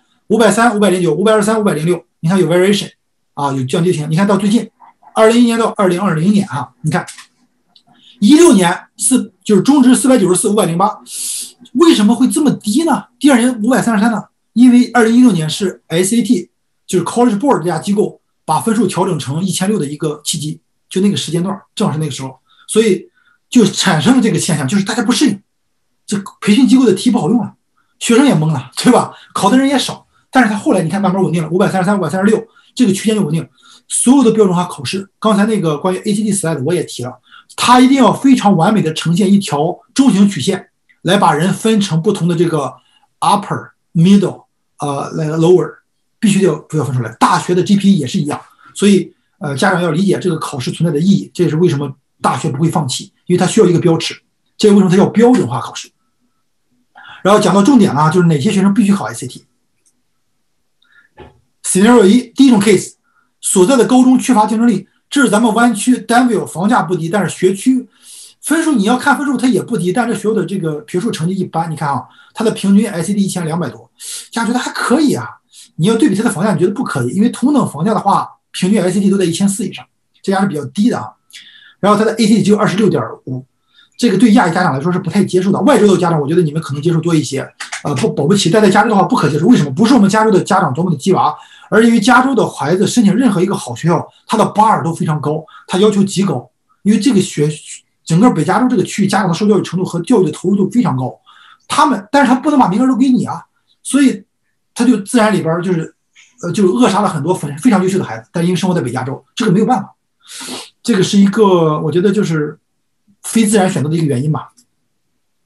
530、509、523、506，你看有 variation 啊，有降低性。你看到最近2011年到2020年啊，你看16年就是中值494、508，为什么会这么低呢？第二年533呢？因为2016年是 SAT 就是 College Board 这家机构把分数调整成1600的一个契机，就那个时间段正好是那个时候，所以就产生了这个现象，就是大家不适应，这培训机构的题不好用了。学生也懵了，对吧？考的人也少，但是他后来你看慢慢稳定了，533、536这个区间就稳定。所有的标准化考试，刚才那个关于 ACT slide 我也提了，它一定要非常完美的呈现一条中型曲线，来把人分成不同的这个 upper、middle、lower， 必须要分出来。大学的 GPA 也是一样，所以家长要理解这个考试存在的意义，这也是为什么大学不会放弃，因为它需要一个标尺，这是为什么它叫标准化考试。然后讲到重点了，就是哪些学生必须考 SAT。Scenario 1，第一种 case， 所在的高中缺乏竞争力，这是咱们湾区 Danville 房价不低，但是学区分数你要看分数它也不低，但是学校的这个学术成绩一般。你看啊，它的平均 SAT 1200多，家长觉得还可以啊。你要对比它的房价，你觉得不可以，因为同等房价的话，平均 SAT 都在1400以上，这家是比较低的啊。然后它的 ACT 只有26.5。这个对亚裔家长来说是不太接受的，外州的家长我觉得你们可能接受多一些，保不齐，但在加州的话不可接受。为什么？不是我们加州的家长多么的鸡娃，而因为加州的孩子申请任何一个好学校，他的 bar 都非常高，他要求极高，因为这个整个北加州这个区域家长的受教育程度和教育的投入度非常高，但是他不能把名额都给你啊，所以他就自然里边就扼杀了很多非常优秀的孩子，但因为生活在北加州，这个没有办法，这个是一个我觉得就是非自然选择的一个原因吧。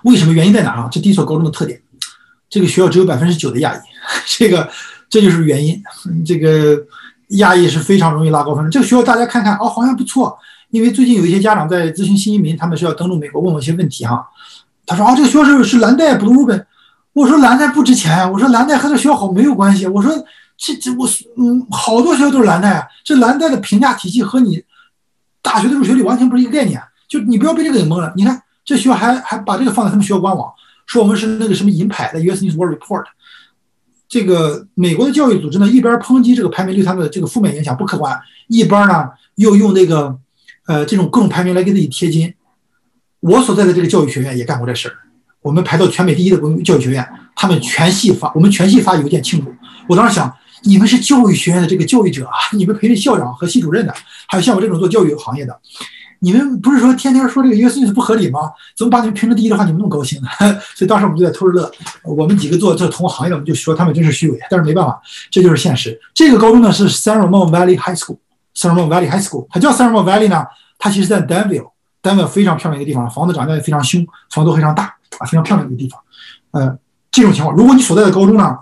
为什么？原因在哪啊？这第一所高中的特点，这个学校只有9%的亚裔，这就是原因。这个亚裔是非常容易拉高分。这个学校大家看看哦，好像不错。因为最近有一些家长在咨询新移民，他们是要登陆美国，问我一些问题哈。他说啊，这个学校是蓝带不入本。我说蓝带不值钱，我说蓝带和这学校好没有关系。我说好多学校都是蓝带啊，这蓝带的评价体系和你大学的入学率完全不是一个概念。就你不要被这个给蒙了。你看这学校还把这个放在他们学校官网，说我们是那个什么银牌的 US News World Report。这个美国的教育组织呢，一边抨击这个排名对他们的这个负面影响不客观，一边呢又用那个这种各种排名来给自己贴金。我所在的这个教育学院也干过这事儿，我们排到全美第一的教育学院，我们全系发邮件庆祝。我当时想，你们是教育学院的这个教育者啊，你们培训校长和系主任的，还有像我这种做教育行业的，你们不是说天天说这个 US News 不合理吗？怎么把你们评成第一的话，你们那么高兴呢？所以当时我们就在偷着乐。我们几个做同行业的，我们就说他们真是虚伪，但是没办法，这就是现实。这个高中呢是 San Ramon Valley High School，San Ramon Valley High School， 它叫 San Ramon Valley 呢，它其实在 Danville 非常漂亮的一个地方，房子长得也非常凶，房子都非常大啊，非常漂亮的一个地方。这种情况，如果你所在的高中呢，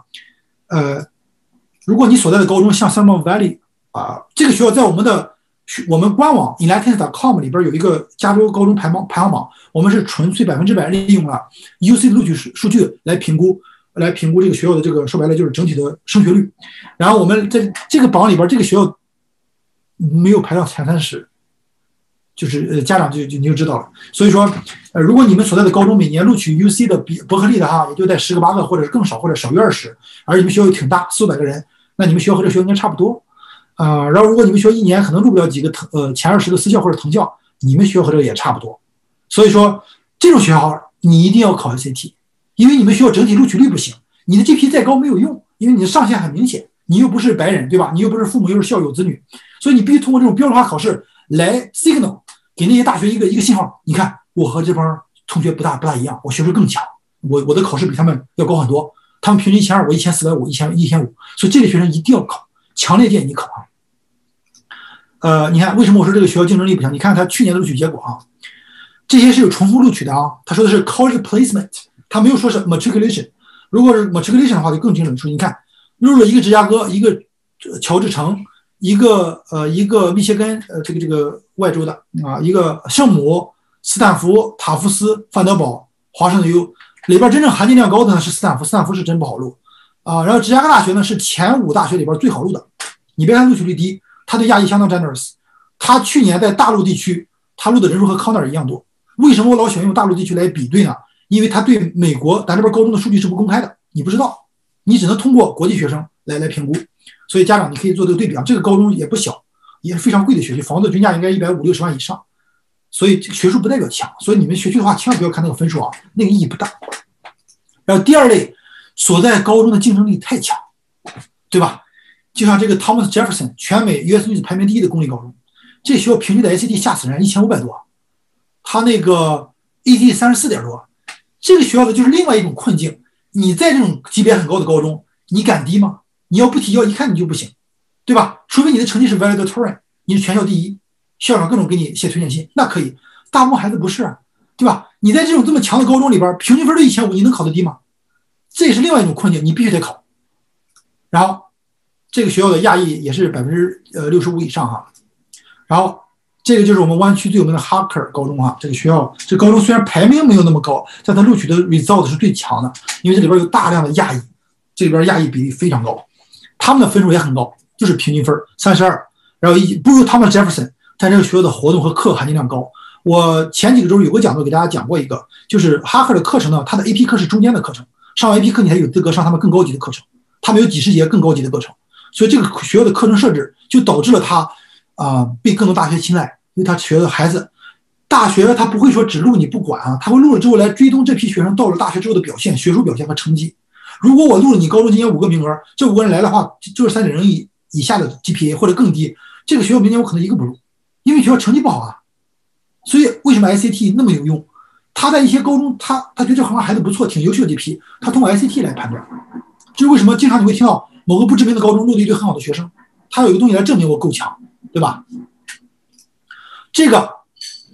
像 San Ramon Valley 这个学校在我们官网 enlightens.com 里边有一个加州高中排行榜，我们是纯粹100%利用了 UC 的录取数据来评估这个学校的这个说白了就是整体的升学率。然后我们在这个榜里边，这个学校没有排到前30，就是家长你就知道了。所以说，如果你们所在的高中每年录取 UC 的伯克利的哈，也就在10个8个，或者是更少，或者少于20，而你们学校又挺大，400个人，那你们学校和这个学校应该差不多。然后如果你们学校一年可能入不了几个前20的私校或者藤校，你们学校和这个也差不多。所以说这种学校你一定要考 SAT， 因为你们学校整体录取率不行，你的 GPA 再高没有用，因为你的上限很明显，你又不是白人对吧？你又不是父母又是校友子女，所以你必须通过这种标准化考试来 signal 给那些大学一个信号。你看我和这帮同学不大一样，我学术更强，我的考试比他们要高很多，他们平均1200，我1450，1500，1500，所以这类学生一定要考，强烈建议你考啊。你看为什么我说这个学校竞争力不强？你看他去年的录取结果啊，这些是有重复录取的啊。他说的是 college placement， 他没有说是 matriculation。如果是 matriculation 的话，就更精准说，你看录了一个芝加哥，一个乔治城，一个密歇根这个外州的一个圣母、斯坦福、塔夫斯、范德堡、华盛顿 U 里边真正含金量高的呢是斯坦福是真不好录然后芝加哥大学呢是前5大学里边最好录的。你别看录取率低，他对亚裔相当 generous。他去年在大陆地区，他录的人数和康奈尔一样多。为什么我老喜欢用大陆地区来比对呢？因为他对美国咱这边高中的数据是不公开的，你不知道，你只能通过国际学生来评估。所以家长你可以做这个对比啊。这个高中也不小，也是非常贵的学区，房子均价应该150-160万以上。所以学术不代表强，所以你们学区的话，千万不要看那个分数啊，那个意义不大。然后第二类，所在高中的竞争力太强，对吧？就像这个 Thomas Jefferson， 全美 US News 排名第1的公立高中，这学校平均的 SAT 吓死人，1500多，他那个 ET 34点多。这个学校的就是另外一种困境，你在这种级别很高的高中，你敢低吗？你要不提要一看你就不行，对吧？除非你的成绩是 valedictorian， 你是全校第1，校长各种给你写推荐信，那可以。大部分孩子不是啊，对吧？你在这么强的高中里边，平均分都1500，你能考得低吗？这也是另外一种困境，你必须得考。然后这个学校的亚裔也是65%以上哈。然后这个就是我们湾区最有名的哈克尔高中哈。这个学校这高中虽然排名没有那么高，但它录取的 result 是最强的，因为这里边有大量的亚裔，这里边亚裔比例非常高，他们的分数也很高，就是平均分32，然后不如 Thomas Jefferson， 但这个学校的活动和课含金量高。我前几个周有个讲座给大家讲过一个，就是哈克的课程呢，它的 AP 课是中间的课程，上完 AP 课你才有资格上他们更高级的课程，他们有几十节更高级的课程，所以这个学校的课程设置就导致了他被更多大学青睐，因为他学的孩子，大学他不会说只录你不管啊，他会录了之后来追踪这批学生到了大学之后的表现，学术表现和成绩。如果我录了你高中今年5个名额，这5个人来的话，就是3.0以下的 GPA 或者更低，这个学校明年我可能1个不录，因为学校成绩不好啊。所以为什么 SAT 那么有用？他在一些高中，他觉得这行孩子不错，挺优秀的这批，他通过 SAT 来判断。这是为什么经常你会听到某个不知名的高中录了一堆很好的学生，他有一个东西来证明我够强，对吧？这个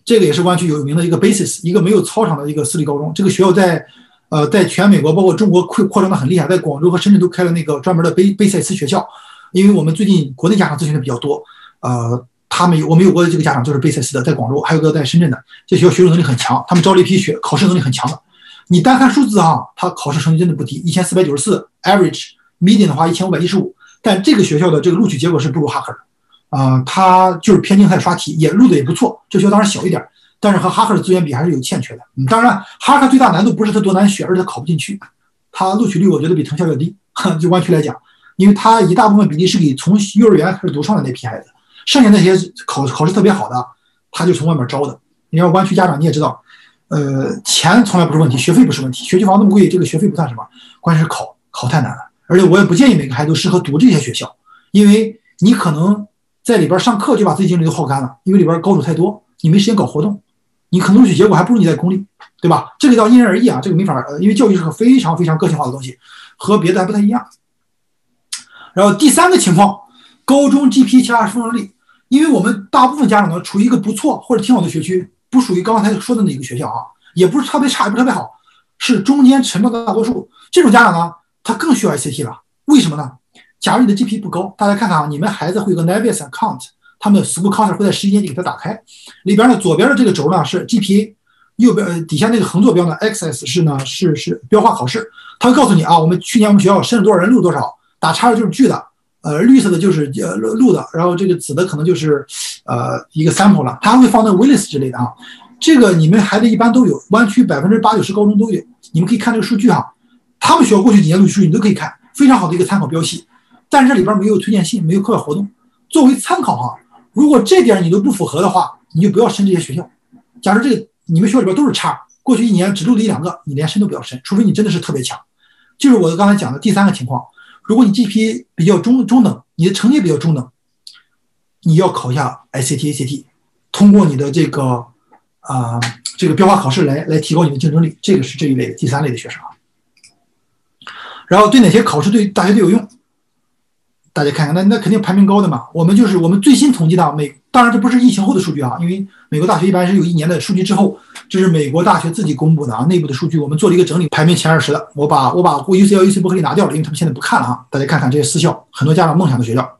这个也是湾区有名的一个 basis， 一个没有操场的一个私立高中。这个学校在全美国包括中国扩张的很厉害，在广州和深圳都开了那个专门的贝塞斯学校。因为我们最近国内家长咨询的比较多，我们有过的这个家长就是贝塞斯的，在广州，还有个在深圳的，这学校学术能力很强，他们招了一批考试能力很强的。你单看数字啊，他考试成绩真的不低，1494 average median 的话1515，但这个学校的这个录取结果是不如哈克的，他就是偏竞赛刷题，也录的也不错。这学校当然小一点，但是和哈克的资源比还是有欠缺的。当然，哈克最大难度不是他多难学，而是他考不进去。他录取率我觉得比藤校要低，就湾区来讲，因为他一大部分比例是给从幼儿园开始读上的那批孩子，剩下那些考试特别好的，他就从外面招的。你要湾区家长你也知道，钱从来不是问题，学费不是问题，学区房那么贵，这个学费不算什么，关键是考太难了。而且我也不建议每个孩子都适合读这些学校，因为你可能在里边上课就把自己精力都耗干了，因为里边高手太多，你没时间搞活动，你可能录取结果还不如你在公立，对吧？这个叫因人而异啊，这个没法，因为教育是个非常非常个性化的东西，和别的还不太一样。然后第三个情况，高中 GPA 720封装率，因为我们大部分家长呢处于一个不错或者挺好的学区，不属于刚才说的哪个学校啊，也不是特别差，也不是特别好，是中间沉到的大多数。这种家长呢，他更需要 SAT 了，为什么呢？假如你的 GPA 不高，大家看看啊，你们孩子会有个 Naviance Account， 他们的 School Counselor 会在11年级给他打开，里边呢左边的这个轴呢是 GPA， 右边底下那个横坐标呢 XS 是标化考试，他会告诉你啊，我们去年我们学校申了多少人，录多少，打叉的就是拒的，绿色的就是录的，然后这个紫的可能就是一个 sample 了，他还会放那个 Willis 之类的啊。这个你们孩子一般都有，湾区80%-90%高中都有，你们可以看这个数据哈，他们学校过去几年录取数据你都可以看，非常好的一个参考标系。但是这里边没有推荐信，没有课外活动，作为参考哈。如果这点你都不符合的话，你就不要申这些学校。假如这个你们学校里边都是叉，过去一年只录了1-2个，你连申都不要申，除非你真的是特别强。就是我刚才讲的第三个情况，如果你 GPA 比较中等，你的成绩比较中等，你要考一下 SAT， 通过你的这个标化考试来提高你的竞争力，这个是这一类的第三类的学生啊。然后对哪些考试对大学都有用？大家看看，那肯定排名高的嘛。我们最新统计的当然这不是疫情后的数据啊，因为美国大学一般是有1年的数据之后，这是美国大学自己公布的啊，内部的数据，我们做了一个整理，排名前20的。我把 UCL、UC 伯克利拿掉了，因为他们现在不看了啊。大家看看这些私校，很多家长梦想的学校，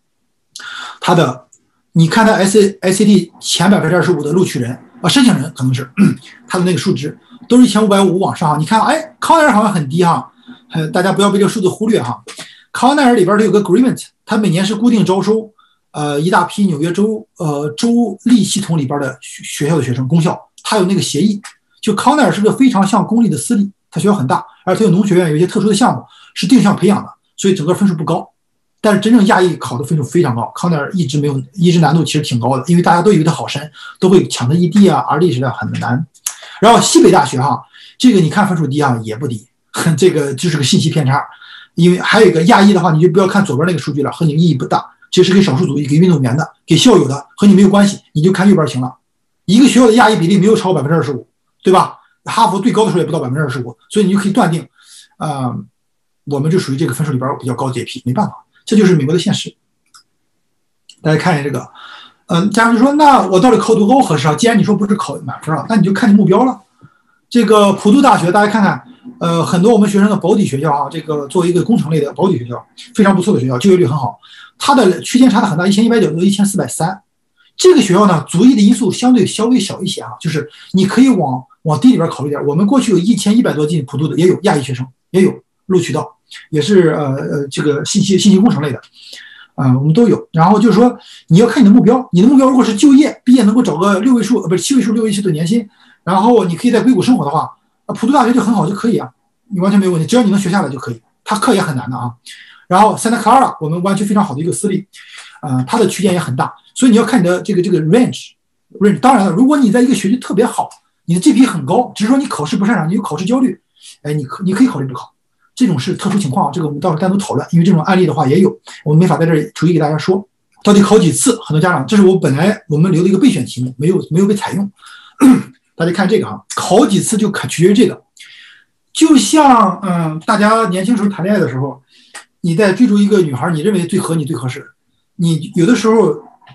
你看他 SAT 前25%的录取人申请人可能是他的那个数值都是1550往上。你看，康奈尔好像很低哈，大家不要被这个数字忽略哈。康奈尔里边有个 agreement， 它每年是固定招收一大批纽约州立系统里边的学校的学生，公校，它有那个协议。就康奈尔是个非常像公立的私立，它学校很大，而且它有农学院，有一些特殊的项目是定向培养的，所以整个分数不高。但是真正亚裔考的分数非常高，康奈尔一直难度其实挺高的，因为大家都以为它好深，都会抢它ED啊、RD 实在很难。然后西北大学哈，这个你看分数低啊也不低，这个就是个信息偏差。因为还有一个亚裔的话，你就不要看左边那个数据了，和你意义不大。这是给少数族裔、给运动员的、给校友的，和你没有关系，你就看右边行了。一个学校的亚裔比例没有超过25%，对吧？哈佛最高的时候也不到25%，所以你就可以断定，我们就属于这个分数里边比较高的这批，没办法，这就是美国的现实。大家看一下这个，家长就说，那我到底考多高合适啊？既然你说不是考满分啊，那你就看你目标了。这个普渡大学，大家看看。很多我们学生的保底学校啊，这个作为一个工程类的保底学校，非常不错的学校，就业率很好，它的区间差的很大，1190到1430。这个学校呢，族裔的因素相对稍微小一些啊，就是你可以往低里边考虑点。我们过去有1100多进普渡的，也有亚裔学生，也有录取到，也是这个信息工程类的，我们都有。然后就是说，你要看你的目标，你的目标如果是就业，毕业能够找个7位数6位数的年薪，然后你可以在硅谷生活的话。普渡大学就很好就可以啊，你完全没有问题，只要你能学下来就可以。它课也很难的啊。然后 Santa Clara 我们湾区非常好的一个私立，它的区间也很大，所以你要看你的这个 range。当然了，如果你在一个学区特别好，你的 GPA 很高，只是说你考试不擅长，你有考试焦虑，你可以考虑不考。这种是特殊情况，这个我们到时候单独讨论，因为这种案例的话也有，我们没法在这里逐一给大家说到底考几次。很多家长，这是本来我们留的一个备选题目，没有被采用。大家看这个哈，考几次就取决于这个，就像大家年轻时候谈恋爱的时候，你在追逐一个女孩，你认为最合适，你有的时候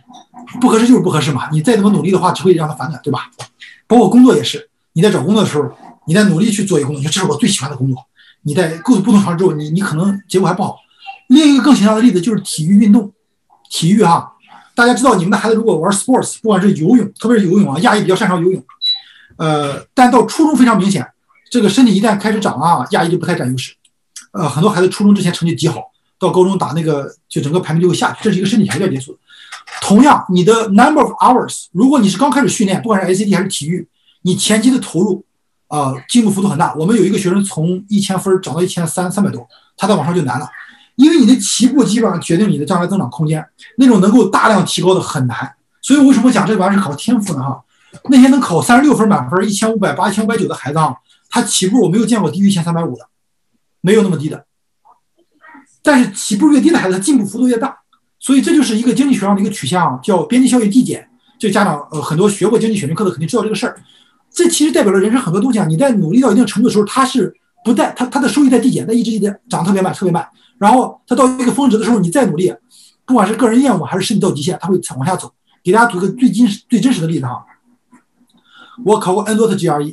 不合适就是不合适嘛，你再怎么努力的话，只会让他反感，对吧？包括工作也是，你在找工作的时候，你在努力去做一个工作，你说这是我最喜欢的工作，你在够不同尝试之后，你可能结果还不好。另一个更形象的例子就是体育运动，体育哈，大家知道你们的孩子如果玩 sports， 不管是游泳，特别是游泳啊，亚裔比较擅长游泳，但到初中非常明显，这个身体一旦开始长啊，亚裔就不太占优势。很多孩子初中之前成绩极好，到高中打那个就整个排名就会下去，这是一个身体条件因素。同样，你的 number of hours， 如果你是刚开始训练，不管是 ACT 还是体育，你前期的投入进步幅度很大。我们有一个学生从1000分涨到1300多，他在往上就难了，因为你的起步基本上决定你的将来增长空间，那种能够大量提高的很难。所以为什么讲这玩意儿是考天赋呢？哈，那些能考36分满分1580、1590的孩子啊，他起步我没有见过低于1350的，没有那么低的。但是起步越低的孩子，他进步幅度越大。所以这就是一个经济学上的一个取向，叫边际效益递减。这家长很多学过经济学学科的肯定知道这个事儿。这其实代表了人生很多东西啊。你在努力到一定程度的时候，它是不带它的收益在递减，它一直涨特别慢，特别慢。然后它到一个峰值的时候，你再努力，不管是个人厌恶还是身体到极限，它会往下走。给大家举个最真实的例子哈，我考过 N 多的 GRE，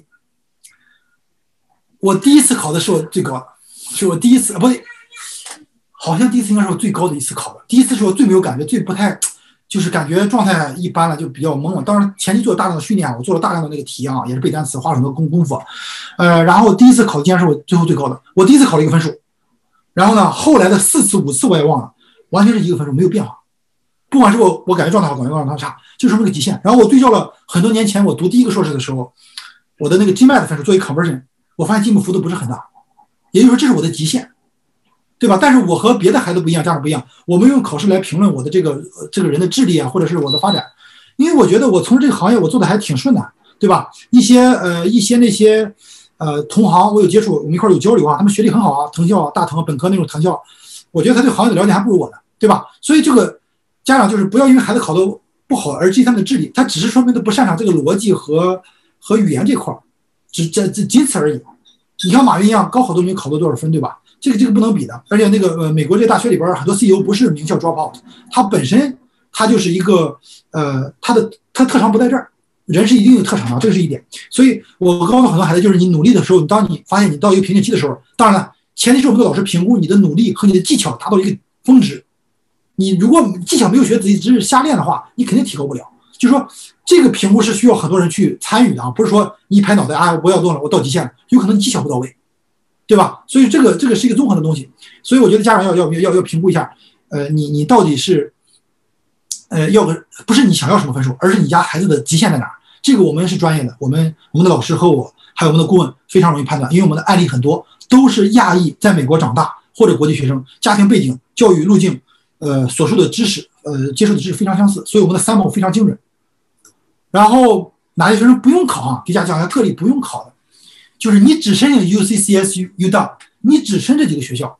我第一次考的是我最高的，是我第一次不对。好像第一次应该是我最高的一次考的，第一次是我最没有感觉，最不太，就是感觉状态一般了，就比较懵了。当然前期做了大量的训练，我做了大量的那个题啊，也是背单词，花了很多功夫。然后第一次考竟然是我最后最高的，我第一次考了一个分数，然后呢，后来的4次5次我也忘了，完全是一个分数，没有变化。不管是我感觉状态好，感觉状态差，就是那个极限。然后我对照了很多年前我读第一个硕士的时候，我的那个 GMAT 的分数作为 conversion， 我发现进步幅度不是很大，也就是说这是我的极限。对吧？但是我和别的孩子不一样，家长不一样。我们用考试来评论我的这个人的智力啊，或者是我的发展，因为我觉得我从事这个行业我做的还挺顺的，对吧？一些那些同行我有接触，我们一块有交流啊，他们学历很好啊，藤校大藤本科那种藤校，我觉得他对行业的了解还不如我呢，对吧？所以这个家长就是不要因为孩子考得不好而质疑他们的智力，他只是说明他不擅长这个逻辑和语言这块，仅此而已。你像马云一样，高考都没有考到多少分，对吧？这个不能比的。而且那个美国这个大学里边很多 CEO 不是名校 drop out， 他本身他就是一个他特长不在这儿，人是一定有特长的，这是一点。所以我告诉很多孩子，就是你努力的时候，当你发现你到一个瓶颈期的时候，当然了，前提是我们的老师评估你的努力和你的技巧达到一个峰值。你如果技巧没有学自己只是瞎练的话，你肯定提高不了。就是说这个评估是需要很多人去参与的啊，不是说你一拍脑袋啊，我要动了，我到极限了，有可能技巧不到位，对吧？所以这个是一个综合的东西。所以我觉得家长要评估一下，你到底是不是你想要什么分数，而是你家孩子的极限在哪儿。这个我们是专业的，我们的老师和我还有我们的顾问非常容易判断，因为我们的案例很多都是亚裔在美国长大或者国际学生，家庭背景、教育路径、所受的知识、接受的知识非常相似，所以我们的sample非常精准。然后哪些学生不用考啊？给大家讲一下特例，不用考的，就是你只申请 UC、CSU、UW， 你只申这几个学校，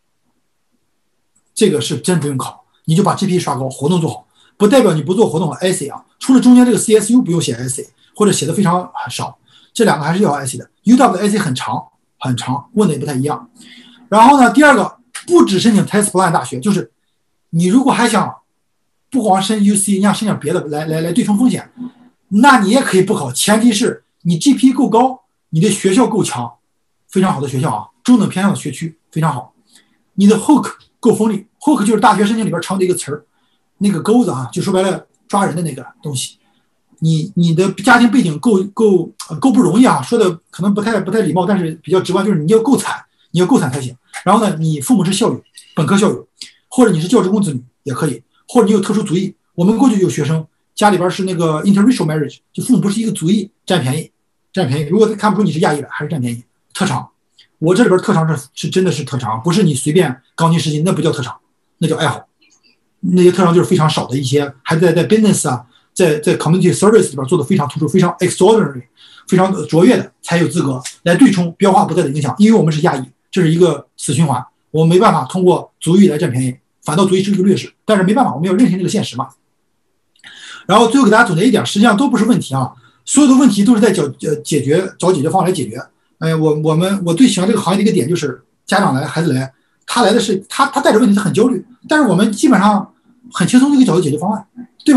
这个是真不用考，你就把 GPA 刷高，活动做好，不代表你不做活动和 essay 啊。除了中间这个 CSU 不用写 essay， 或者写的非常少，这两个还是要 essay 的。UW 的 essay 很长，问的也不太一样。然后呢，第二个不只申请 test plan 大学，就是你如果还想不光申 UC， 你想申请别的来对冲风险，那你也可以不考，前提是你 GPA 够高，你的学校够强，非常好的学校啊，中等偏上的学区非常好，你的 hook 够锋利 ，hook 就是大学申请里边常的一个词儿，那个钩子啊，就说白了抓人的那个东西。你的家庭背景够不容易啊，说的可能不太礼貌，但是比较直观，就是你要够惨，你要够惨才行。然后呢，你父母是校友，本科校友，或者你是教职工子女也可以，或者你有特殊族裔。我们过去有学生家里边是那个 interracial marriage， 就父母不是一个族裔，占便宜。如果看不出你是亚裔的，还是占便宜。特长，我这里边特长是真的是特长，不是你随便钢琴10级，那不叫特长，那叫爱好。那些特长就是非常少的一些，还在 business 啊，在 community service 里边做的非常突出、非常 extraordinary、非常卓越的，才有资格来对冲标化不再的影响。因为我们是亚裔，这是一个死循环，我们没办法通过族裔来占便宜，反倒族裔是一个劣势。但是没办法，我们要认清这个现实嘛。然后最后给大家总结一点，实际上都不是问题啊，所有的问题都是在找解决方案来解决。我最喜欢这个行业的一个点就是家长来，孩子来，他带着问题，他很焦虑，但是我们基本上很轻松就可以找到解决方案，对吧？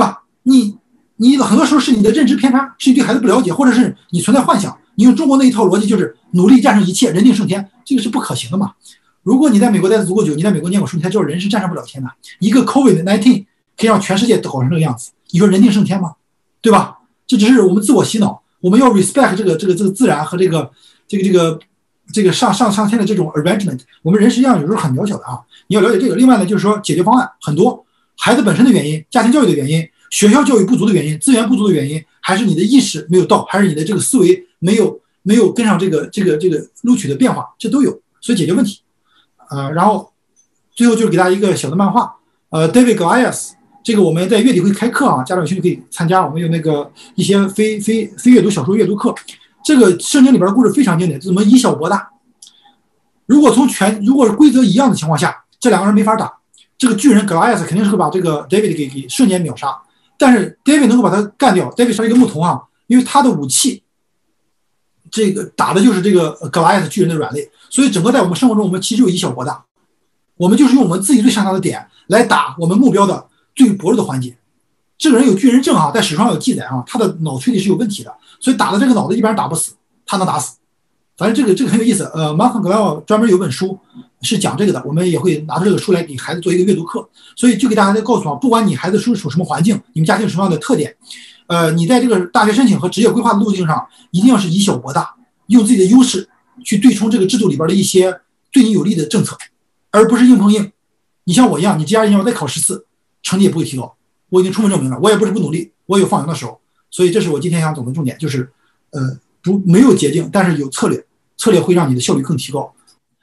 你很多时候是你的认知偏差，是你对孩子不了解，或者是你存在幻想。你用中国那一套逻辑，就是努力战胜一切，人定胜天，这个是不可行的嘛。如果你在美国待的足够久，你在美国念过书，你才知道人是战胜不了天的。一个 COVID-19 可以让全世界都搞成这个样子，你说人定胜天吗？对吧？这只是我们自我洗脑。我们要 respect 这个自然和这个上天的这种 arrangement。我们人实际上有时候很渺小的啊，你要了解这个。另外呢，就是说解决方案很多，孩子本身的原因，家庭教育的原因，学校教育不足的原因，资源不足的原因，还是你的意识没有到，还是你的这个思维没有跟上这个录取的变化，这都有。所以解决问题。然后最后就是给大家一个小的漫画，David Goliath， 这个我们在月底会开课啊，家长有兴趣可以参加。我们有那个一些非阅读小说阅读课。这个圣经里边的故事非常经典，怎么以小博大？如果规则一样的情况下，这两个人没法打。这个巨人 Goliath 肯定是会把这个 David 给瞬间秒杀，但是 David 能够把他干掉。David 是一个牧童啊，因为他的武器，这个打的就是这个 Goliath 巨人的软肋。所以整个在我们生活中，我们其实就以小博大，我们就是用我们自己最擅长的点来打我们目标的最薄弱的环节。这个人有巨人症啊，在史书上有记载啊，他的脑推理是有问题的，所以打的这个脑子一般人打不死，他能打死。反正这个很有意思。Malcolm Gladwell 专门有本书是讲这个的，我们也会拿出这个书来给孩子做一个阅读课。所以就给大家告诉啊，不管你孩子处什么环境，你们家庭有什么样的特点，你在这个大学申请和职业规划的路径上，一定要是以小博大，用自己的优势去对冲这个制度里边的一些对你有利的政策，而不是硬碰硬。你像我一样，你 GRE 要再考10次，成绩也不会提高。我已经充分证明了，我也不是不努力，我有放羊的时候。所以这是我今天想总的重点，就是没有捷径，但是有策略，策略会让你的效率更提高。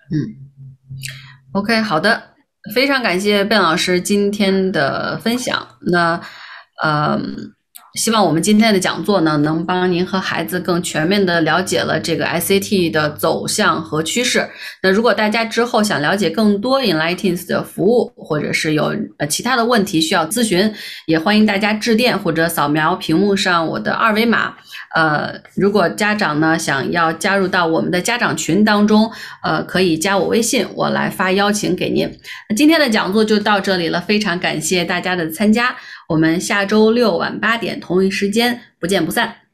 OK， 好的，非常感谢卞老师今天的分享。那希望我们今天的讲座呢，能帮您和孩子更全面的了解了这个 ICT 的走向和趋势。那如果大家之后想了解更多 Enlightens 的服务，或者是有其他的问题需要咨询，也欢迎大家致电或者扫描屏幕上我的二维码。如果家长呢想要加入到我们的家长群当中，可以加我微信，我来发邀请给您。今天的讲座就到这里了，非常感谢大家的参加，我们下周6晚8点同一时间不见不散。